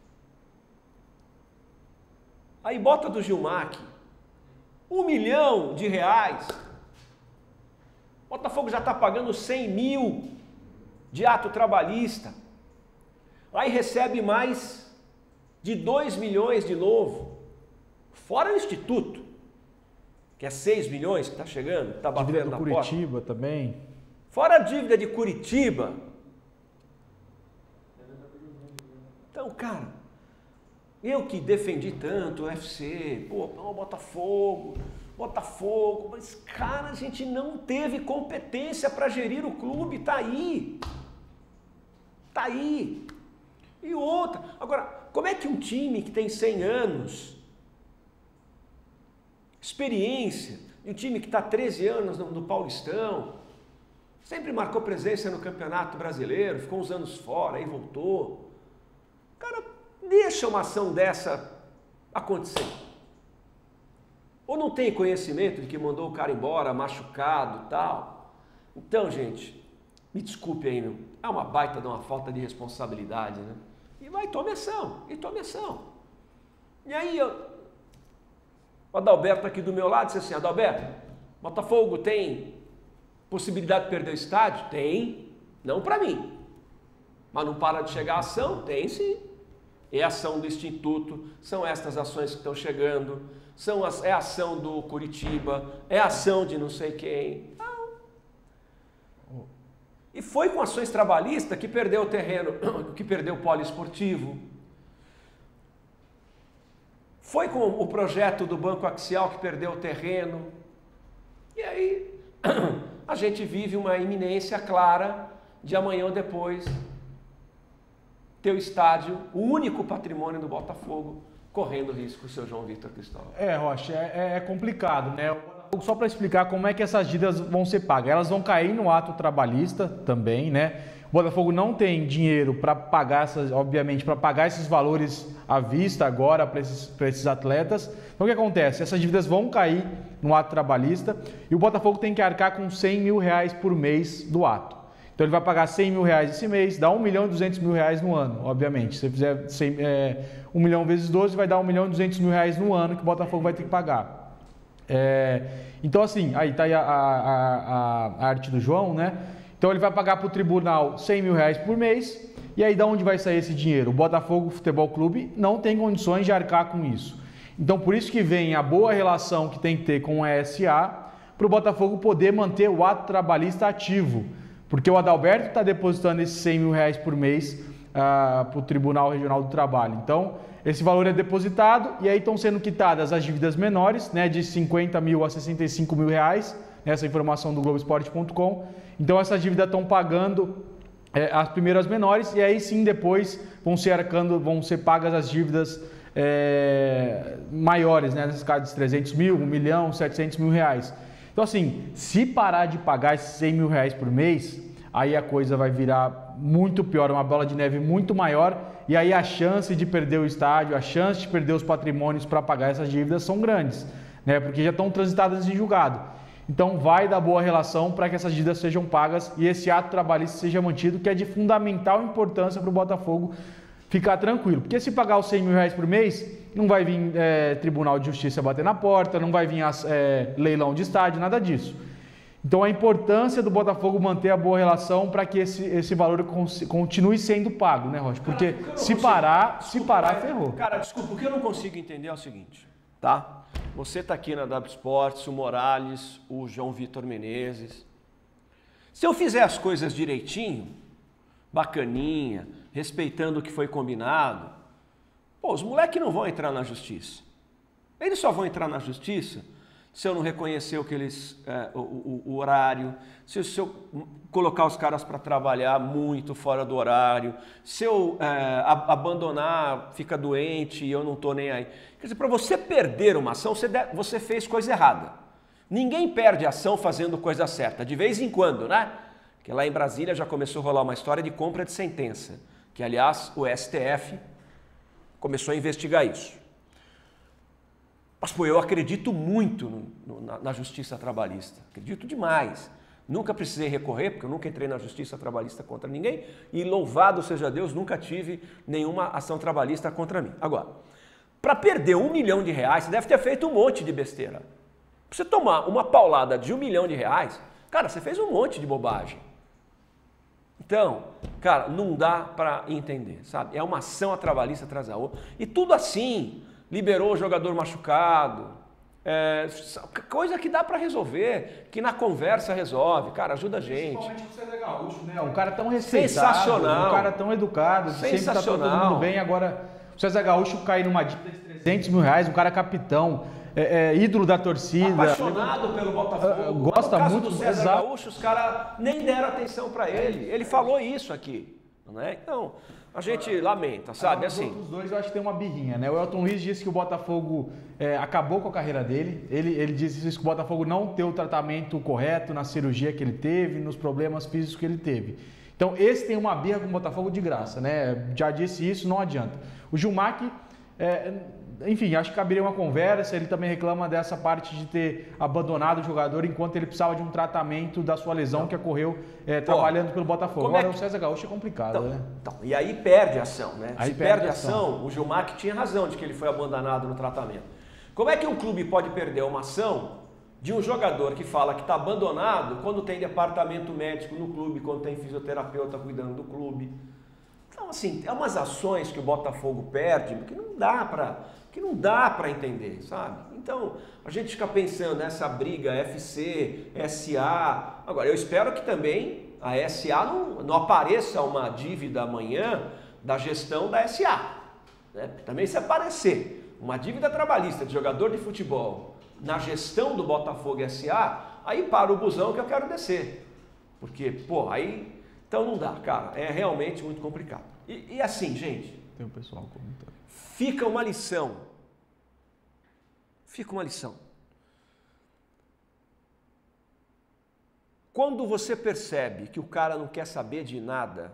Aí bota do Gilmar aqui. Um milhão de reais. Botafogo já está pagando cem mil de ato trabalhista. Aí recebe mais de dois milhões de novo. Fora o Instituto, que é seis milhões que está chegando, está batendo na porta. Curitiba também. Fora a dívida de Curitiba. Então, cara, Eu que defendi tanto o U F C, pô, não, Botafogo, Botafogo, mas cara, a gente não teve competência para gerir o clube, tá aí. Tá aí. E outra, agora, como é que um time que tem cem anos, experiência, um time que está treze anos no, no Paulistão, sempre marcou presença no Campeonato Brasileiro, ficou uns anos fora, aí voltou. Cara, deixa uma ação dessa acontecer. Ou não tem conhecimento de que mandou o cara embora, machucado e tal. Então, gente, me desculpe aí, meu, é uma baita de uma falta de responsabilidade, né? E vai, tome ação, e tome ação. E aí, eu, o Adalberto aqui do meu lado disse assim, Adalberto, Botafogo tem possibilidade de perder o estádio? Tem, não para mim. Mas não para de chegar a ação? Tem sim. É a ação do Instituto, são estas ações que estão chegando, são as, é a ação do Curitiba, é a ação de não sei quem. Não. E foi com ações trabalhistas que perdeu o terreno, que perdeu o poliesportivo. Foi com o projeto do Banco Axial que perdeu o terreno. E aí a gente vive uma iminência clara de amanhã ou depois ter o estádio, o único patrimônio do Botafogo, correndo risco, o seu João Vitor Cristóvão. É, Rocha, é, é complicado, né? Só para explicar como é que essas dívidas vão ser pagas. Elas vão cair no ato trabalhista também, né? O Botafogo não tem dinheiro para pagar, essas, obviamente, para pagar esses valores à vista agora para esses, para esses atletas. Então o que acontece? Essas dívidas vão cair no ato trabalhista e o Botafogo tem que arcar com cem mil reais por mês do ato. Então ele vai pagar cem mil reais esse mês, dá um milhão e duzentos mil reais no ano, obviamente. Se você fizer cem, é, um milhão vezes doze, vai dar um milhão e duzentos mil reais no ano que o Botafogo vai ter que pagar. É, então assim, aí está aí a, a, a, a arte do João, né? Então ele vai pagar para o tribunal cem mil reais por mês, e aí de onde vai sair esse dinheiro? O Botafogo Futebol Clube não tem condições de arcar com isso. Então por isso que vem a boa relação que tem que ter com a S A, para o Botafogo poder manter o ato trabalhista ativo. Porque o Adalberto está depositando esses cem mil reais por mês uh, para o Tribunal Regional do Trabalho. Então, esse valor é depositado e aí estão sendo quitadas as dívidas menores, né, de cinquenta mil a sessenta e cinco mil reais, essa informação do Globo Esporte ponto com. Então, essas dívidas estão pagando é, as primeiras menores e aí sim depois vão ser arcando, vão ser pagas as dívidas é, maiores, né, nesse caso de trezentos mil, um milhão, setecentos mil reais. Então assim, se parar de pagar esses cem mil reais por mês, aí a coisa vai virar muito pior, uma bola de neve muito maior, e aí a chance de perder o estádio, a chance de perder os patrimônios para pagar essas dívidas são grandes, né? Porque já estão transitadas em julgado. Então vai dar boa relação para que essas dívidas sejam pagas e esse ato trabalhista seja mantido, que é de fundamental importância para o Botafogo ficar tranquilo. Porque se pagar os cem mil reais por mês, não vai vir é, Tribunal de Justiça bater na porta, não vai vir é, leilão de estádio, nada disso. Então a importância do Botafogo manter a boa relação para que esse, esse valor continue sendo pago, né, Rocha? Porque cara, se consigo... parar, se parar, cara, ferrou. Cara, desculpa, o que eu não consigo entender é o seguinte, tá? Você tá aqui na W Sports, o Morales, o João Vitor Menezes. Se eu fizer as coisas direitinho, bacaninha, respeitando o que foi combinado, pô, os moleques não vão entrar na justiça. Eles só vão entrar na justiça se eu não reconhecer o, que eles, é, o, o, o horário, se, se eu colocar os caras para trabalhar muito fora do horário, se eu é, a, abandonar, fica doente e eu não estou nem aí. Quer dizer, para você perder uma ação, você, de, você fez coisa errada. Ninguém perde ação fazendo coisa certa, de vez em quando, né? Porque lá em Brasília já começou a rolar uma história de compra de sentença, que aliás o S T F começou a investigar isso. Mas, pô, eu acredito muito no, no, na, na justiça trabalhista, acredito demais. Nunca precisei recorrer, porque eu nunca entrei na justiça trabalhista contra ninguém, e louvado seja Deus, nunca tive nenhuma ação trabalhista contra mim. Agora, para perder um milhão de reais, você deve ter feito um monte de besteira. Para você tomar uma paulada de um milhão de reais, cara, você fez um monte de bobagem. Então, cara, não dá para entender, sabe? É uma ação trabalhista atrás da outra. E tudo assim, liberou o jogador machucado, é, coisa que dá para resolver, que na conversa resolve. Cara, ajuda a gente. Principalmente o César Gaúcho, né? Um cara tão respeitado, sensacional, um cara tão educado, sempre tá todo mundo bem. Agora, o César Gaúcho cair numa dívida de trezentos mil reais, um cara capitão, é, é, ídolo da torcida. Apaixonado pelo Botafogo. Uh, gosta no caso muito do César exato. Gaúcho, os caras nem deram atenção para ele. Ele falou isso aqui, né? Então, a gente lamenta, sabe? Os Assim. outros dois eu acho que tem uma birrinha, né? O Elton Luiz disse que o Botafogo é, acabou com a carreira dele. Ele, ele disse isso, que o Botafogo não deu o tratamento correto na cirurgia que ele teve, nos problemas físicos que ele teve. Então, esse tem uma birra com o Botafogo de graça, né? Já disse isso, não adianta. O Gilmar, é, enfim, acho que caberia uma conversa. Ele também reclama dessa parte de ter abandonado o jogador enquanto ele precisava de um tratamento da sua lesão que ocorreu é, trabalhando pelo Botafogo. Agora, é que... o César Gaúcho é complicado, então, né? Então, e aí perde a ação, né? Aí Se perde perde a ação. ação, o Gilmar tinha razão de que ele foi abandonado no tratamento. Como é que um clube pode perder uma ação de um jogador que fala que está abandonado quando tem departamento médico no clube, quando tem fisioterapeuta cuidando do clube? Então, assim, é umas ações que o Botafogo perde que não dá para que não dá para entender, sabe? Então, a gente fica pensando nessa briga F C, S A. Agora, eu espero que também a S A não, não apareça uma dívida amanhã da gestão da S A. Né? Também se aparecer uma dívida trabalhista de jogador de futebol na gestão do Botafogo S A, aí para o busão que eu quero descer. Porque, pô, aí... Então não dá, cara. É realmente muito complicado. E, e assim, gente... Tem um pessoal comentando. Fica uma lição. Fica uma lição. Quando você percebe que o cara não quer saber de nada,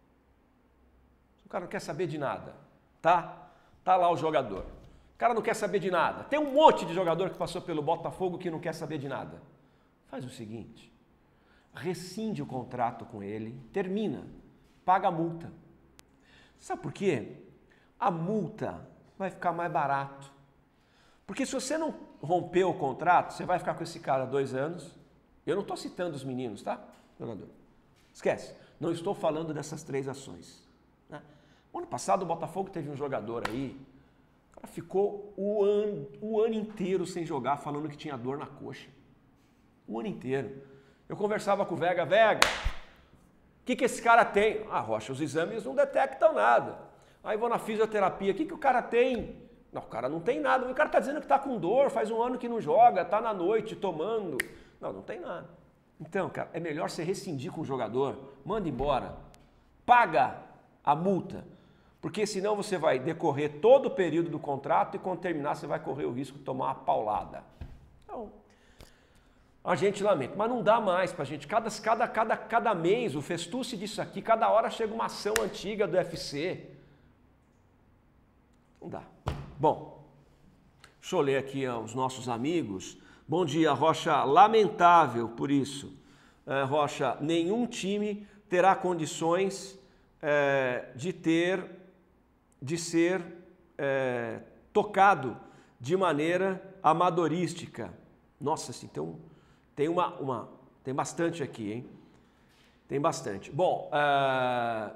o cara não quer saber de nada, tá? Tá lá o jogador. O cara não quer saber de nada. Tem um monte de jogador que passou pelo Botafogo que não quer saber de nada. Faz o seguinte, rescinde o contrato com ele, termina, paga a multa. Sabe por quê? A multa vai ficar mais barato. Porque se você não romper o contrato, você vai ficar com esse cara dois anos. Eu não estou citando os meninos, tá, jogador? Esquece. Não estou falando dessas três ações. Né? O ano passado o Botafogo teve um jogador aí, o cara ficou o ano, o ano inteiro sem jogar, falando que tinha dor na coxa. O ano inteiro. Eu conversava com o Vega, Vega, o que, que esse cara tem? Ah, Rocha, os exames não detectam nada. Aí vou na fisioterapia, o que, que o cara tem? Não, o cara não tem nada. O cara está dizendo que está com dor, faz um ano que não joga, está na noite tomando. Não, não tem nada. Então, cara, é melhor você rescindir com o jogador, manda embora, paga a multa, porque senão você vai decorrer todo o período do contrato e quando terminar você vai correr o risco de tomar uma paulada. Então, a gente lamenta, mas não dá mais pra gente. Cada, cada, cada, cada mês, o festuce disso aqui, cada hora chega uma ação antiga do U F C. Não dá. Bom, deixa eu ler aqui aos nossos amigos. Bom dia, Rocha. Lamentável por isso. É, Rocha, nenhum time terá condições é, de ter, de ser é, tocado de maneira amadorística. Nossa, assim, então tem uma, uma, tem bastante aqui, hein? Tem bastante. Bom, é,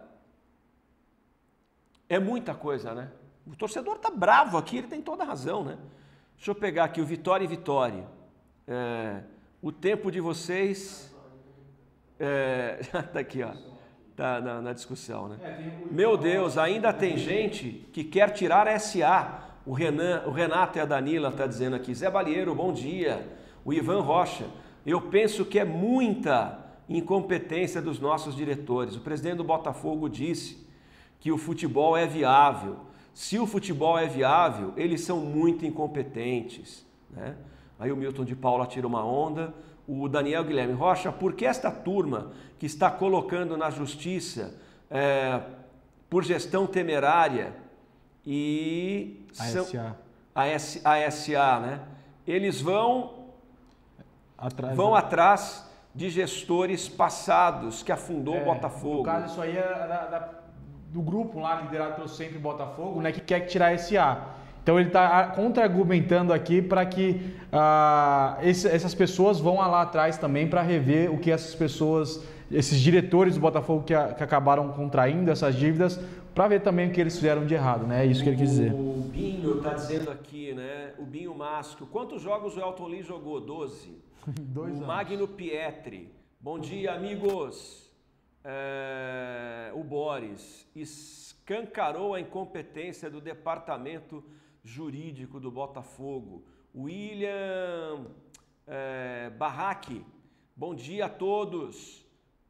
é muita coisa, né? O torcedor tá bravo aqui, ele tem toda a razão, né? Deixa eu pegar aqui o Vitória e Vitória. É, o tempo de vocês... É, tá aqui, ó. Tá na, na discussão, né? Meu Deus, ainda tem gente que quer tirar a S A. O, Renan, o Renato e a Danila tá dizendo aqui. Zé Balieiro, bom dia. O Ivan Rocha. Eu penso que é muita incompetência dos nossos diretores. O presidente do Botafogo disse que o futebol é viável. Se o futebol é viável, eles são muito incompetentes, né? Aí o Milton de Paula tira uma onda. O Daniel Guilherme Rocha, por que esta turma que está colocando na justiça é, por gestão temerária e a são, S A, a, S, a S A, né? Eles vão atrás, vão né? atrás de gestores passados que afundou é, o Botafogo. No caso, isso aí é da, da, do grupo lá liderado pelo Sempre Botafogo, né, que quer tirar a S A. Então ele está contra-argumentando aqui para que ah, esse, essas pessoas vão lá atrás também para rever o que essas pessoas, esses diretores do Botafogo que, a, que acabaram contraindo essas dívidas, para ver também o que eles fizeram de errado, né? É isso que ele quis dizer. O Binho está dizendo aqui, né? O Binho Masco. Quantos jogos o Elton Lee jogou? doze. Dois o anos. Magno Pietri. Bom dia, amigos. É, o Boris escancarou a incompetência do departamento jurídico do Botafogo. William é, Barraque, bom dia a todos.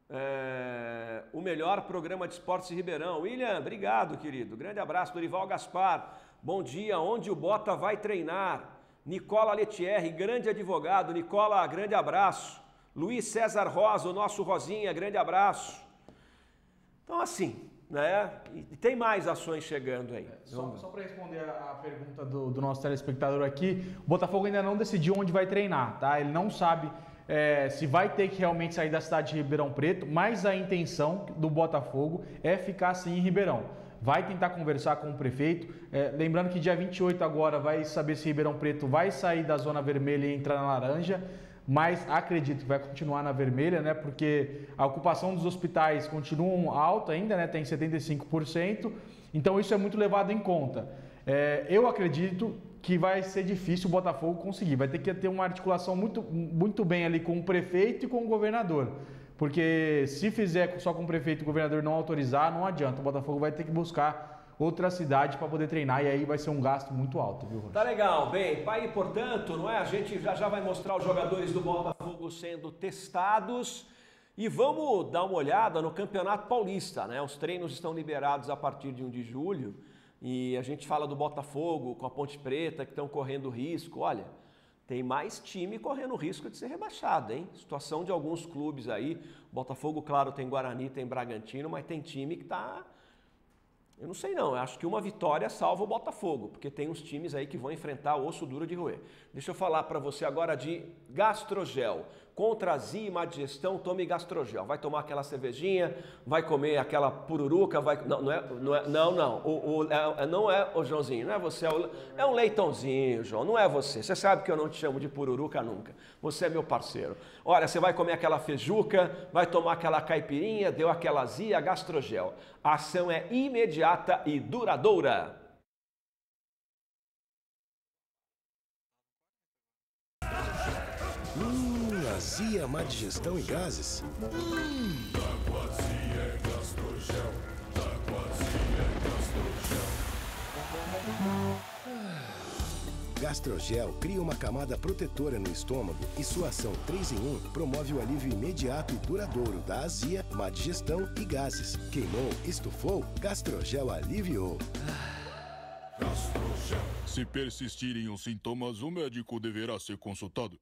É, o melhor programa de esportes de Ribeirão. William, obrigado, querido. Grande abraço. Dorival Gaspar, bom dia. Onde o Bota vai treinar? Nicola Letierre, grande advogado. Nicola, grande abraço. Luiz César Rosa, o nosso Rosinha, grande abraço. Então, assim, né? E tem mais ações chegando aí. Só, só para responder a pergunta do, do nosso telespectador aqui, o Botafogo ainda não decidiu onde vai treinar, tá? Ele não sabe é, se vai ter que realmente sair da cidade de Ribeirão Preto, mas a intenção do Botafogo é ficar sim em Ribeirão. Vai tentar conversar com o prefeito. É, lembrando que dia vinte e oito agora vai saber se Ribeirão Preto vai sair da zona vermelha e entrar na laranja. Mas acredito que vai continuar na vermelha, né? Porque a ocupação dos hospitais continua alta ainda, né? Tem setenta e cinco por cento. Então isso é muito levado em conta. É, eu acredito que vai ser difícil o Botafogo conseguir. Vai ter que ter uma articulação muito, muito bem ali com o prefeito e com o governador. Porque se fizer só com o prefeito e o governador não autorizar, não adianta. O Botafogo vai ter que buscar outra cidade para poder treinar e aí vai ser um gasto muito alto, viu, Rocha? Tá legal. Bem, aí, portanto, não é? A gente já já vai mostrar os jogadores do Botafogo sendo testados e vamos dar uma olhada no Campeonato Paulista, né? Os treinos estão liberados a partir de um de julho e a gente fala do Botafogo com a Ponte Preta que estão correndo risco. Olha, tem mais time correndo risco de ser rebaixado, hein? Situação de alguns clubes aí. Botafogo, claro, tem Guarani, tem Bragantino, mas tem time que tá... Eu não sei não, eu acho que uma vitória salva o Botafogo, porque tem uns times aí que vão enfrentar osso duro de roer. Deixa eu falar para você agora de Gastrogel. Contra azia e má digestão, tome Gastrogel. Vai tomar aquela cervejinha, vai comer aquela pururuca, vai... Não, não, é, não, é, não, não. O, o, é, não é o Joãozinho, não é você, é, o, é um leitãozinho, João, não é você. Você sabe que eu não te chamo de pururuca nunca. Você é meu parceiro. Olha, você vai comer aquela feijuca, vai tomar aquela caipirinha, deu aquela azia, Gastrogel. A ação é imediata e duradoura. Azia, má digestão e gases. Hum. Taquazia é Gastrogel. Taquazia é Gastrogel. Gastrogel cria uma camada protetora no estômago e sua ação três em um promove o alívio imediato e duradouro da azia, má digestão e gases. Queimou, estufou, Gastrogel aliviou. Gastrogel. Se persistirem os sintomas, o médico deverá ser consultado.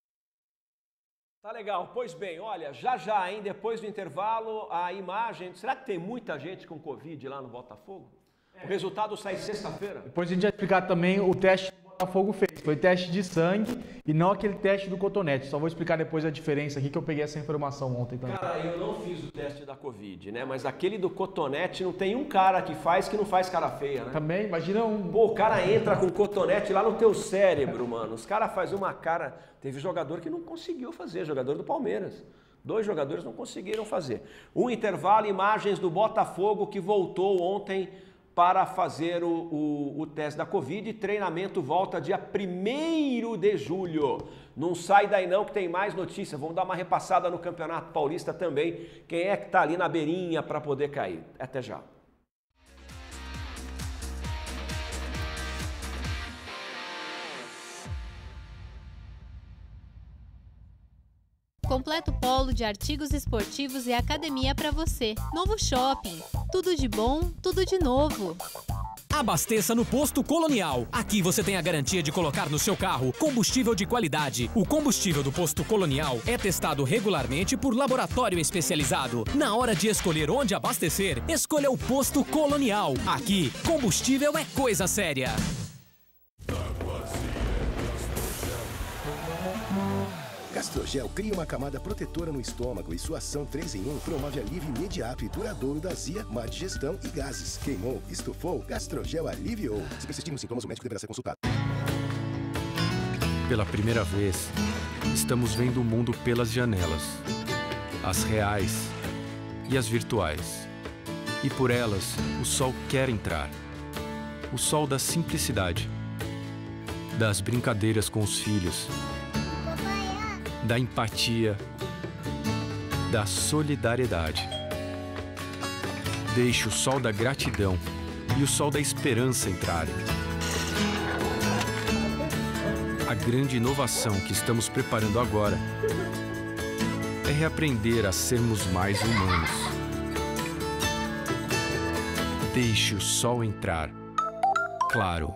Tá legal, pois bem, olha, já já, hein, depois do intervalo, a imagem... Será que tem muita gente com Covid lá no Botafogo? O resultado sai sexta-feira. Depois a gente vai explicar também o teste que o Botafogo fez. Foi teste de sangue e não aquele teste do cotonete. Só vou explicar depois a diferença aqui, que eu peguei essa informação ontem também. Cara, eu não fiz o teste da Covid, né? Mas aquele do cotonete, não tem um cara que faz que não faz cara feia, né? Também, imagina um... Pô, o cara entra com cotonete lá no teu cérebro, mano. Os caras fazem uma cara... Teve jogador que não conseguiu fazer, jogador do Palmeiras. Dois jogadores não conseguiram fazer. Um intervalo, imagens do Botafogo que voltou ontem para fazer o, o, o teste da Covid. Treinamento volta dia primeiro de julho. Não sai daí não que tem mais notícia. Vamos dar uma repassada no Campeonato Paulista também. Quem é que tá ali na beirinha para poder cair? Até já. Completo polo de artigos esportivos e academia para você. Novo Shopping. Tudo de bom, tudo de novo. Abasteça no Posto Colonial. Aqui você tem a garantia de colocar no seu carro combustível de qualidade. O combustível do Posto Colonial é testado regularmente por laboratório especializado. Na hora de escolher onde abastecer, escolha o Posto Colonial. Aqui, combustível é coisa séria. Gastrogel cria uma camada protetora no estômago e sua ação três em um promove alívio imediato e duradouro da azia, má digestão e gases. Queimou, estufou, Gastrogel aliviou. Se persistirem os sintomas, o médico deverá ser consultado. Pela primeira vez, estamos vendo o mundo pelas janelas. As reais e as virtuais. E por elas, o sol quer entrar. O sol da simplicidade. Das brincadeiras com os filhos. Da empatia, da solidariedade. Deixe o sol da gratidão e o sol da esperança entrarem. A grande inovação que estamos preparando agora é reaprender a sermos mais humanos. Deixe o sol entrar. Claro.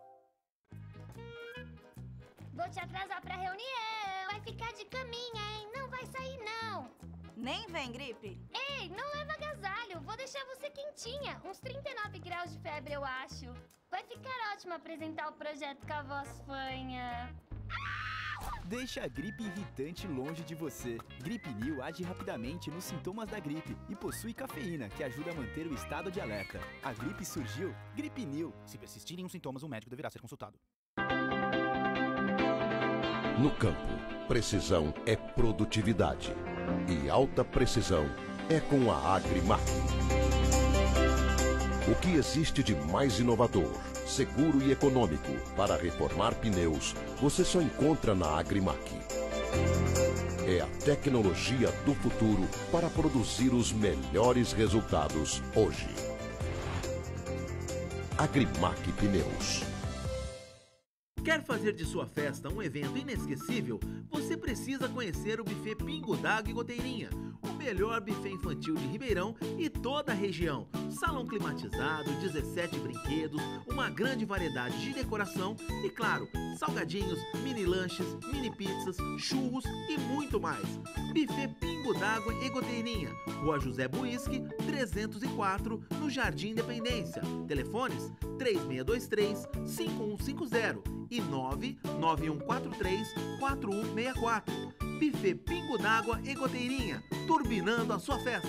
Vou te atrasar pra reunião. Vai ficar de caminha, hein? Não vai sair, não. Nem vem, Gripe. Ei, não leva agasalho. Vou deixar você quentinha. Uns trinta e nove graus de febre, eu acho. Vai ficar ótimo apresentar o projeto com a voz fanha. Deixa a gripe irritante longe de você. GripeNil age rapidamente nos sintomas da gripe e possui cafeína, que ajuda a manter o estado de alerta. A gripe surgiu, GripeNil. Se persistirem os sintomas, um médico deverá ser consultado. No campo, precisão é produtividade. E alta precisão é com a Agrimac. O que existe de mais inovador, seguro e econômico para reformar pneus, você só encontra na Agrimac. É a tecnologia do futuro para produzir os melhores resultados hoje. Agrimac Pneus. Quer fazer de sua festa um evento inesquecível? Você precisa conhecer o buffet Pingo d'Água e Goteirinha, o melhor buffet infantil de Ribeirão e toda a região. Salão climatizado, dezessete brinquedos, uma grande variedade de decoração e, claro, salgadinhos, mini lanches, mini pizzas, churros e muito mais. Buffet Pingo d'Água e Goteirinha, Rua José Buisque, trezentos e quatro, no Jardim Independência. Telefones três seis dois três, cinco um cinco zero e nove nove um quatro três, quatro um seis quatro. Buffet Pingo d'Água e Goteirinha, turbinando a sua festa.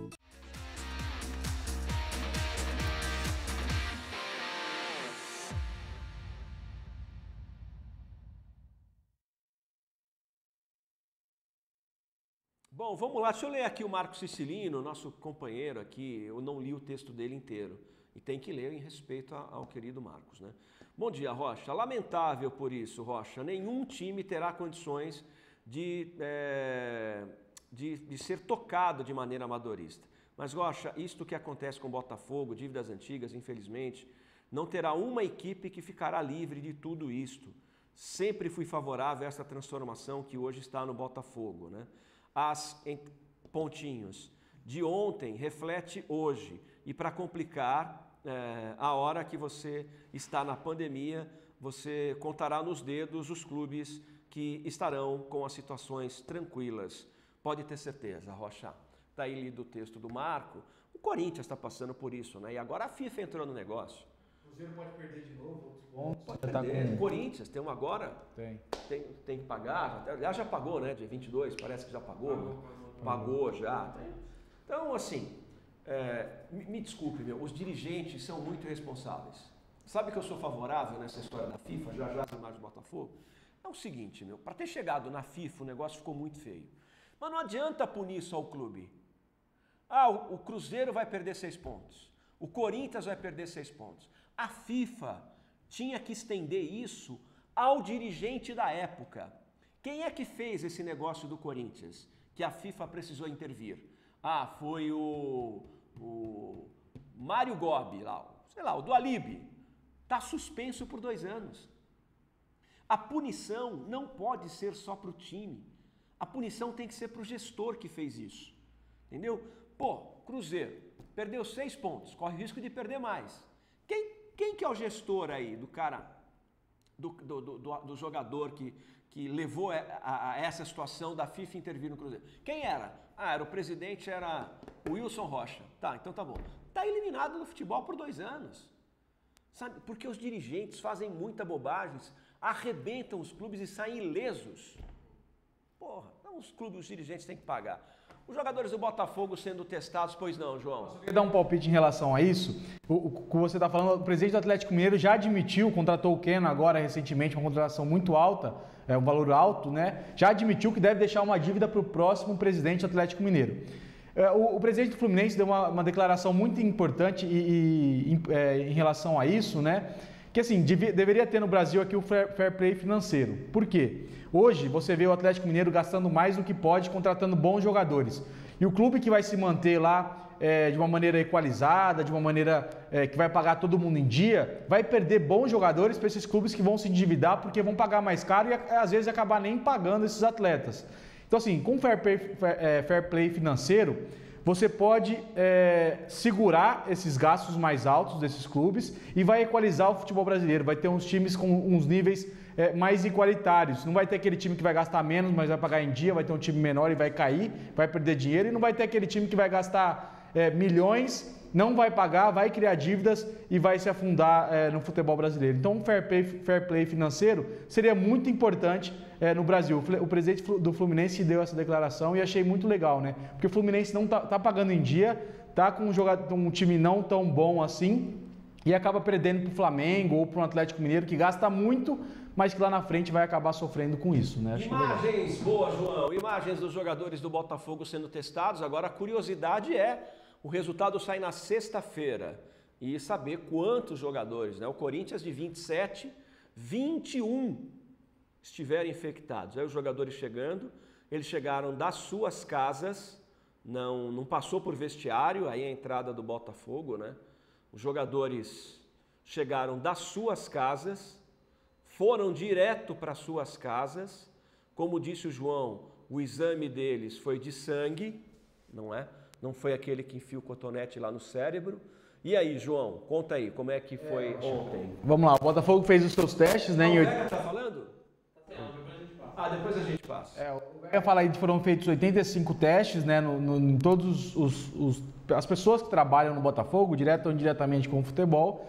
Bom, vamos lá, deixa eu ler aqui o Marco Sicilino, nosso companheiro aqui. Eu não li o texto dele inteiro e tem que ler em respeito ao querido Marcos, né? Bom dia, Rocha. Lamentável por isso, Rocha. Nenhum time terá condições de, é, de, de ser tocado de maneira amadorista. Mas, Rocha, isto que acontece com o Botafogo, dívidas antigas, infelizmente, não terá uma equipe que ficará livre de tudo isto. Sempre fui favorável a essa transformação que hoje está no Botafogo, né? As em, pontinhos de ontem reflete hoje. E para complicar, é, a hora que você está na pandemia, você contará nos dedos os clubes que estarão com as situações tranquilas. Pode ter certeza, Rocha. Está aí lido o texto do Marco. O Corinthians está passando por isso, né? E agora a FIFA entrou no negócio. O Cruzeiro pode perder de novo outros pontos. Pode perder. Com... Corinthians tem um agora. Tem. Tem, tem que pagar. Aliás, já pagou, né? Dia vinte e dois, parece que já pagou. Pagou, pagou, pagou já. Então, assim, é, me, me desculpe, meu, os dirigentes são muito irresponsáveis. Sabe que eu sou favorável nessa história da FIFA, já já tem mais do Botafogo? É o seguinte, meu, para ter chegado na FIFA o negócio ficou muito feio. Mas não adianta punir só o clube. Ah, o, o Cruzeiro vai perder seis pontos. O Corinthians vai perder seis pontos. A FIFA tinha que estender isso ao dirigente da época. Quem é que fez esse negócio do Corinthians? Que a FIFA precisou intervir? Ah, foi o, o Mário Gobi, lá, sei lá, o do Alibi. Está suspenso por dois anos. A punição não pode ser só para o time. A punição tem que ser para o gestor que fez isso. Entendeu? Pô, Cruzeiro, perdeu seis pontos, corre risco de perder mais. Quem, quem que é o gestor aí, do cara, do, do, do, do jogador que, que levou a, a, a essa situação da FIFA intervir no Cruzeiro? Quem era? Ah, era o presidente, era o Wilson Rocha. Tá, então tá bom. Tá eliminado do futebol por dois anos. Sabe? Porque os dirigentes fazem muita bobagem, arrebentam os clubes e saem ilesos. Porra, não, os clubes, os dirigentes têm que pagar. Os jogadores do Botafogo sendo testados, pois não, João? Eu queria dar um palpite em relação a isso. O que você está falando, o presidente do Atlético Mineiro já admitiu, contratou o Keno agora recentemente, uma contratação muito alta, é, um valor alto, né? Já admitiu que deve deixar uma dívida para o próximo presidente do Atlético Mineiro. É, o, o presidente do Fluminense deu uma, uma declaração muito importante e, e, é, em relação a isso, né? Que assim, dev, deveria ter no Brasil aqui o fair, fair play financeiro. Por quê? Hoje, você vê o Atlético Mineiro gastando mais do que pode, contratando bons jogadores. E o clube que vai se manter lá é, de uma maneira equalizada, de uma maneira é, que vai pagar todo mundo em dia, vai perder bons jogadores para esses clubes que vão se endividar porque vão pagar mais caro e às vezes acabar nem pagando esses atletas. Então assim, com fair play, fair, é, fair play financeiro, você pode é, segurar esses gastos mais altos desses clubes e vai equalizar o futebol brasileiro, vai ter uns times com uns níveis É, mais igualitários. Não vai ter aquele time que vai gastar menos, mas vai pagar em dia, vai ter um time menor e vai cair, vai perder dinheiro, e não vai ter aquele time que vai gastar é, milhões, não vai pagar, vai criar dívidas e vai se afundar é, no futebol brasileiro. Então, um fair play, fair play financeiro seria muito importante é, no Brasil. O presidente do Fluminense deu essa declaração e achei muito legal, né? Porque o Fluminense não tá, tá pagando em dia, tá com um, jogador, um time não tão bom assim e acaba perdendo para o Flamengo ou para um Atlético Mineiro que gasta muito, mas que lá na frente vai acabar sofrendo com isso, né? Acho Imagens boas, João. Imagens dos jogadores do Botafogo sendo testados. Agora, a curiosidade é, o resultado sai na sexta-feira. E saber quantos jogadores, né? O Corinthians de vinte e sete, vinte e um estiveram infectados. Aí os jogadores chegando, eles chegaram das suas casas, não, não passou por vestiário, aí a entrada do Botafogo, né? Os jogadores chegaram das suas casas, foram direto para suas casas. Como disse o João, o exame deles foi de sangue, não é? Não foi aquele que enfia o cotonete lá no cérebro. E aí, João, conta aí, como é que foi é, ontem? Vamos lá, o Botafogo fez os seus testes, né? Ah, o Vega tá falando? Ah, depois a gente passa. É, o Vega fala aí que foram feitos oitenta e cinco testes, né? No, no, em todos os, os... as pessoas que trabalham no Botafogo, direto ou indiretamente com o futebol,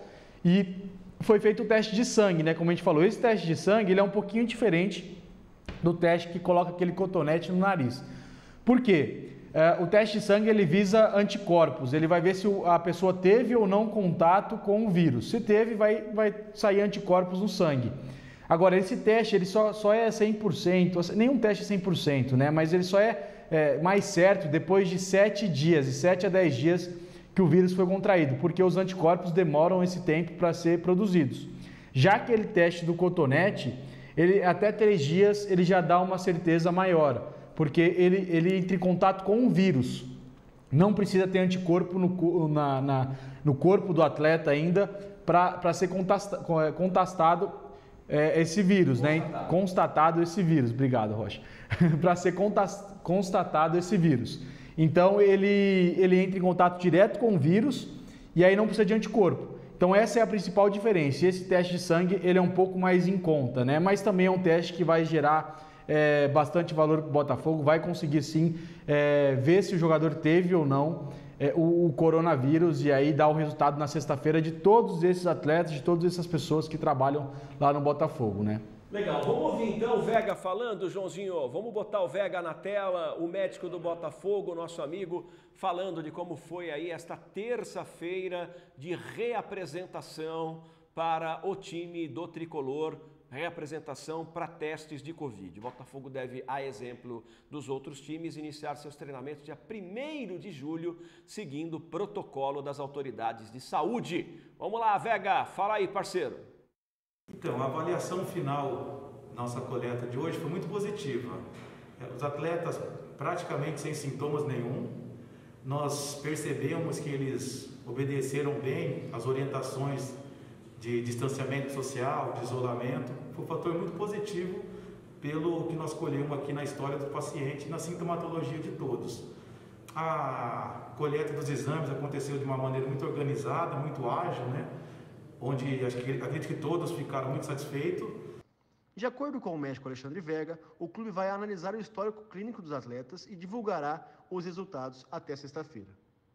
e foi feito o teste de sangue, né? Como a gente falou, esse teste de sangue ele é um pouquinho diferente do teste que coloca aquele cotonete no nariz. Por quê? É, o teste de sangue ele visa anticorpos, ele vai ver se a pessoa teve ou não contato com o vírus. Se teve, vai, vai sair anticorpos no sangue. Agora, esse teste ele só, só é cem por cento, nenhum teste é cem por cento, né? Mas ele só é, é mais certo depois de sete dias, de sete a dez dias que o vírus foi contraído, porque os anticorpos demoram esse tempo para ser produzidos. Já aquele teste do cotonete, ele, até três dias ele já dá uma certeza maior, porque ele, ele entra em contato com o vírus. Não precisa ter anticorpo no, na, na, no corpo do atleta ainda para ser contastado é, esse vírus, constatado. né? Constatado esse vírus. Obrigado, Rocha. Para ser constatado esse vírus. Então, ele, ele entra em contato direto com o vírus e aí não precisa de anticorpo. Então, essa é a principal diferença. Esse teste de sangue, ele é um pouco mais em conta, né? Mas também é um teste que vai gerar é, bastante valor para o Botafogo, vai conseguir sim é, ver se o jogador teve ou não é, o, o coronavírus e aí dar o resultado na sexta-feira de todos esses atletas, de todas essas pessoas que trabalham lá no Botafogo, né? Legal, vamos ouvir então o Vega falando, Joãozinho, vamos botar o Vega na tela, o médico do Botafogo, nosso amigo, falando de como foi aí esta terça-feira de reapresentação para o time do Tricolor, reapresentação para testes de Covid. O Botafogo deve, a exemplo dos outros times, iniciar seus treinamentos dia primeiro de julho, seguindo o protocolo das autoridades de saúde. Vamos lá, Vega, fala aí, parceiro. Então, a avaliação final da nossa coleta de hoje foi muito positiva. Os atletas praticamente sem sintomas nenhum. Nós percebemos que eles obedeceram bem às orientações de distanciamento social, de isolamento. Foi um fator muito positivo pelo que nós colhemos aqui na história do paciente e na sintomatologia de todos. A coleta dos exames aconteceu de uma maneira muito organizada, muito ágil, né? Onde acho que, acredito que todos ficaram muito satisfeitos. De acordo com o médico Alexandre Vega, o clube vai analisar o histórico clínico dos atletas e divulgará os resultados até sexta-feira.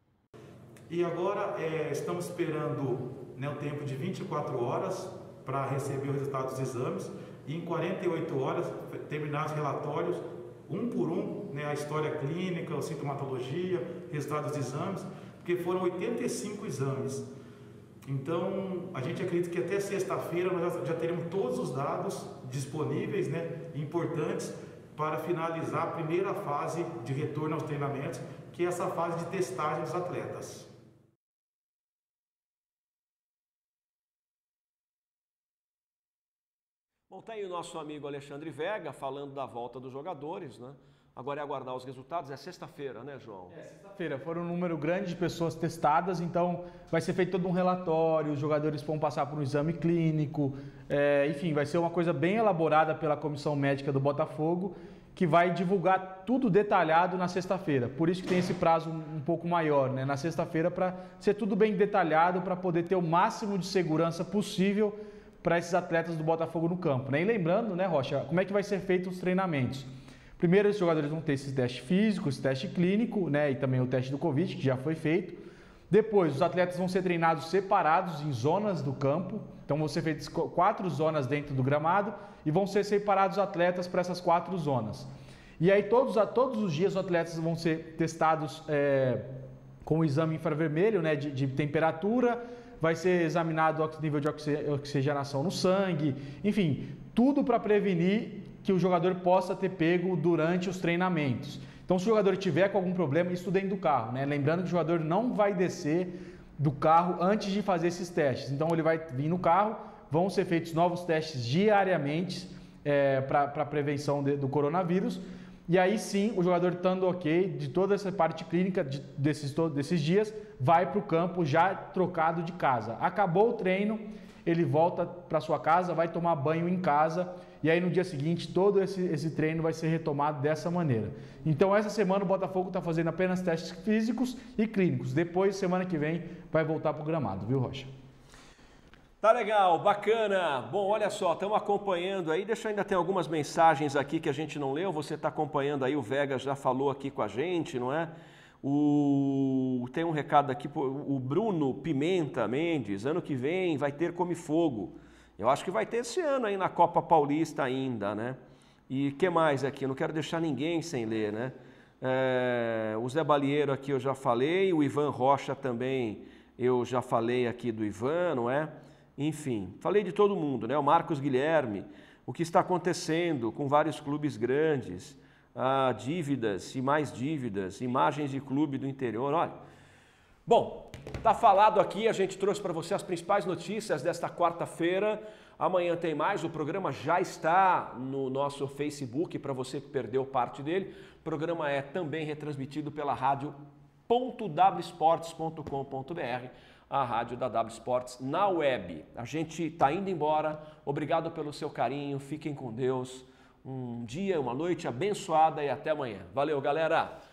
E agora é, estamos esperando né, um tempo de vinte e quatro horas para receber o resultado dos exames e em quarenta e oito horas terminar os relatórios, um por um, né, a história clínica, a sintomatologia, resultados dos exames, porque foram oitenta e cinco exames. Então, a gente acredita que até sexta-feira nós já, já teremos todos os dados disponíveis, né, importantes, para finalizar a primeira fase de retorno aos treinamentos, que é essa fase de testagem dos atletas. Bom, Bom, tá aí o nosso amigo Alexandre Vega falando da volta dos jogadores, né? Agora é aguardar os resultados, é sexta-feira, né, João? É, sexta-feira. Foram um número grande de pessoas testadas, então vai ser feito todo um relatório, os jogadores vão passar por um exame clínico, é, enfim, vai ser uma coisa bem elaborada pela comissão médica do Botafogo, que vai divulgar tudo detalhado na sexta-feira. Por isso que tem esse prazo um pouco maior, né? Na sexta-feira, para ser tudo bem detalhado, para poder ter o máximo de segurança possível para esses atletas do Botafogo no campo, né? E lembrando, né, Rocha, como é que vai ser feito os treinamentos? Primeiro, os jogadores vão ter esse teste físico, esse teste clínico, né, e também o teste do Covid, que já foi feito. Depois, os atletas vão ser treinados separados em zonas do campo. Então, vão ser feitas quatro zonas dentro do gramado e vão ser separados os atletas para essas quatro zonas. E aí, todos, todos os dias, os atletas vão ser testados é, com o exame infravermelho, né, de, de temperatura, vai ser examinado o nível de oxigenação no sangue, enfim, tudo para prevenir que o jogador possa ter pego durante os treinamentos. Então, se o jogador tiver com algum problema, isso dentro do carro, né? Lembrando que o jogador não vai descer do carro antes de fazer esses testes. Então, ele vai vir no carro, vão ser feitos novos testes diariamente é, para a prevenção de, do coronavírus. E aí sim, o jogador estando ok, de toda essa parte clínica de, desses, desses dias, vai para o campo já trocado de casa. Acabou o treino, ele volta para sua casa, vai tomar banho em casa. E aí no dia seguinte todo esse, esse treino vai ser retomado dessa maneira. Então essa semana o Botafogo está fazendo apenas testes físicos e clínicos. Depois, semana que vem, vai voltar para o gramado, viu, Rocha? Tá legal, bacana. Bom, olha só, estamos acompanhando aí. Deixa eu ainda ter algumas mensagens aqui que a gente não leu. Você está acompanhando aí, o Vega já falou aqui com a gente, não é? O... Tem um recado aqui, o Bruno Pimenta Mendes, ano que vem vai ter Come Fogo. Eu acho que vai ter esse ano aí na Copa Paulista ainda, né? E o que mais aqui? Eu não quero deixar ninguém sem ler, né? É, o Zé Balieiro aqui eu já falei, o Ivan Rocha também eu já falei aqui do Ivan, não é? Enfim, falei de todo mundo, né? O Marcos Guilherme, o que está acontecendo com vários clubes grandes, ah, dívidas e mais dívidas, imagens de clube do interior, olha... Bom, tá falado aqui, a gente trouxe para você as principais notícias desta quarta-feira. Amanhã tem mais, o programa já está no nosso Facebook, para você que perdeu parte dele. O programa é também retransmitido pela rádio ponto w sports ponto com ponto b r, a rádio da W Sports na web. A gente está indo embora, obrigado pelo seu carinho, fiquem com Deus. Um dia, uma noite abençoada e até amanhã. Valeu, galera!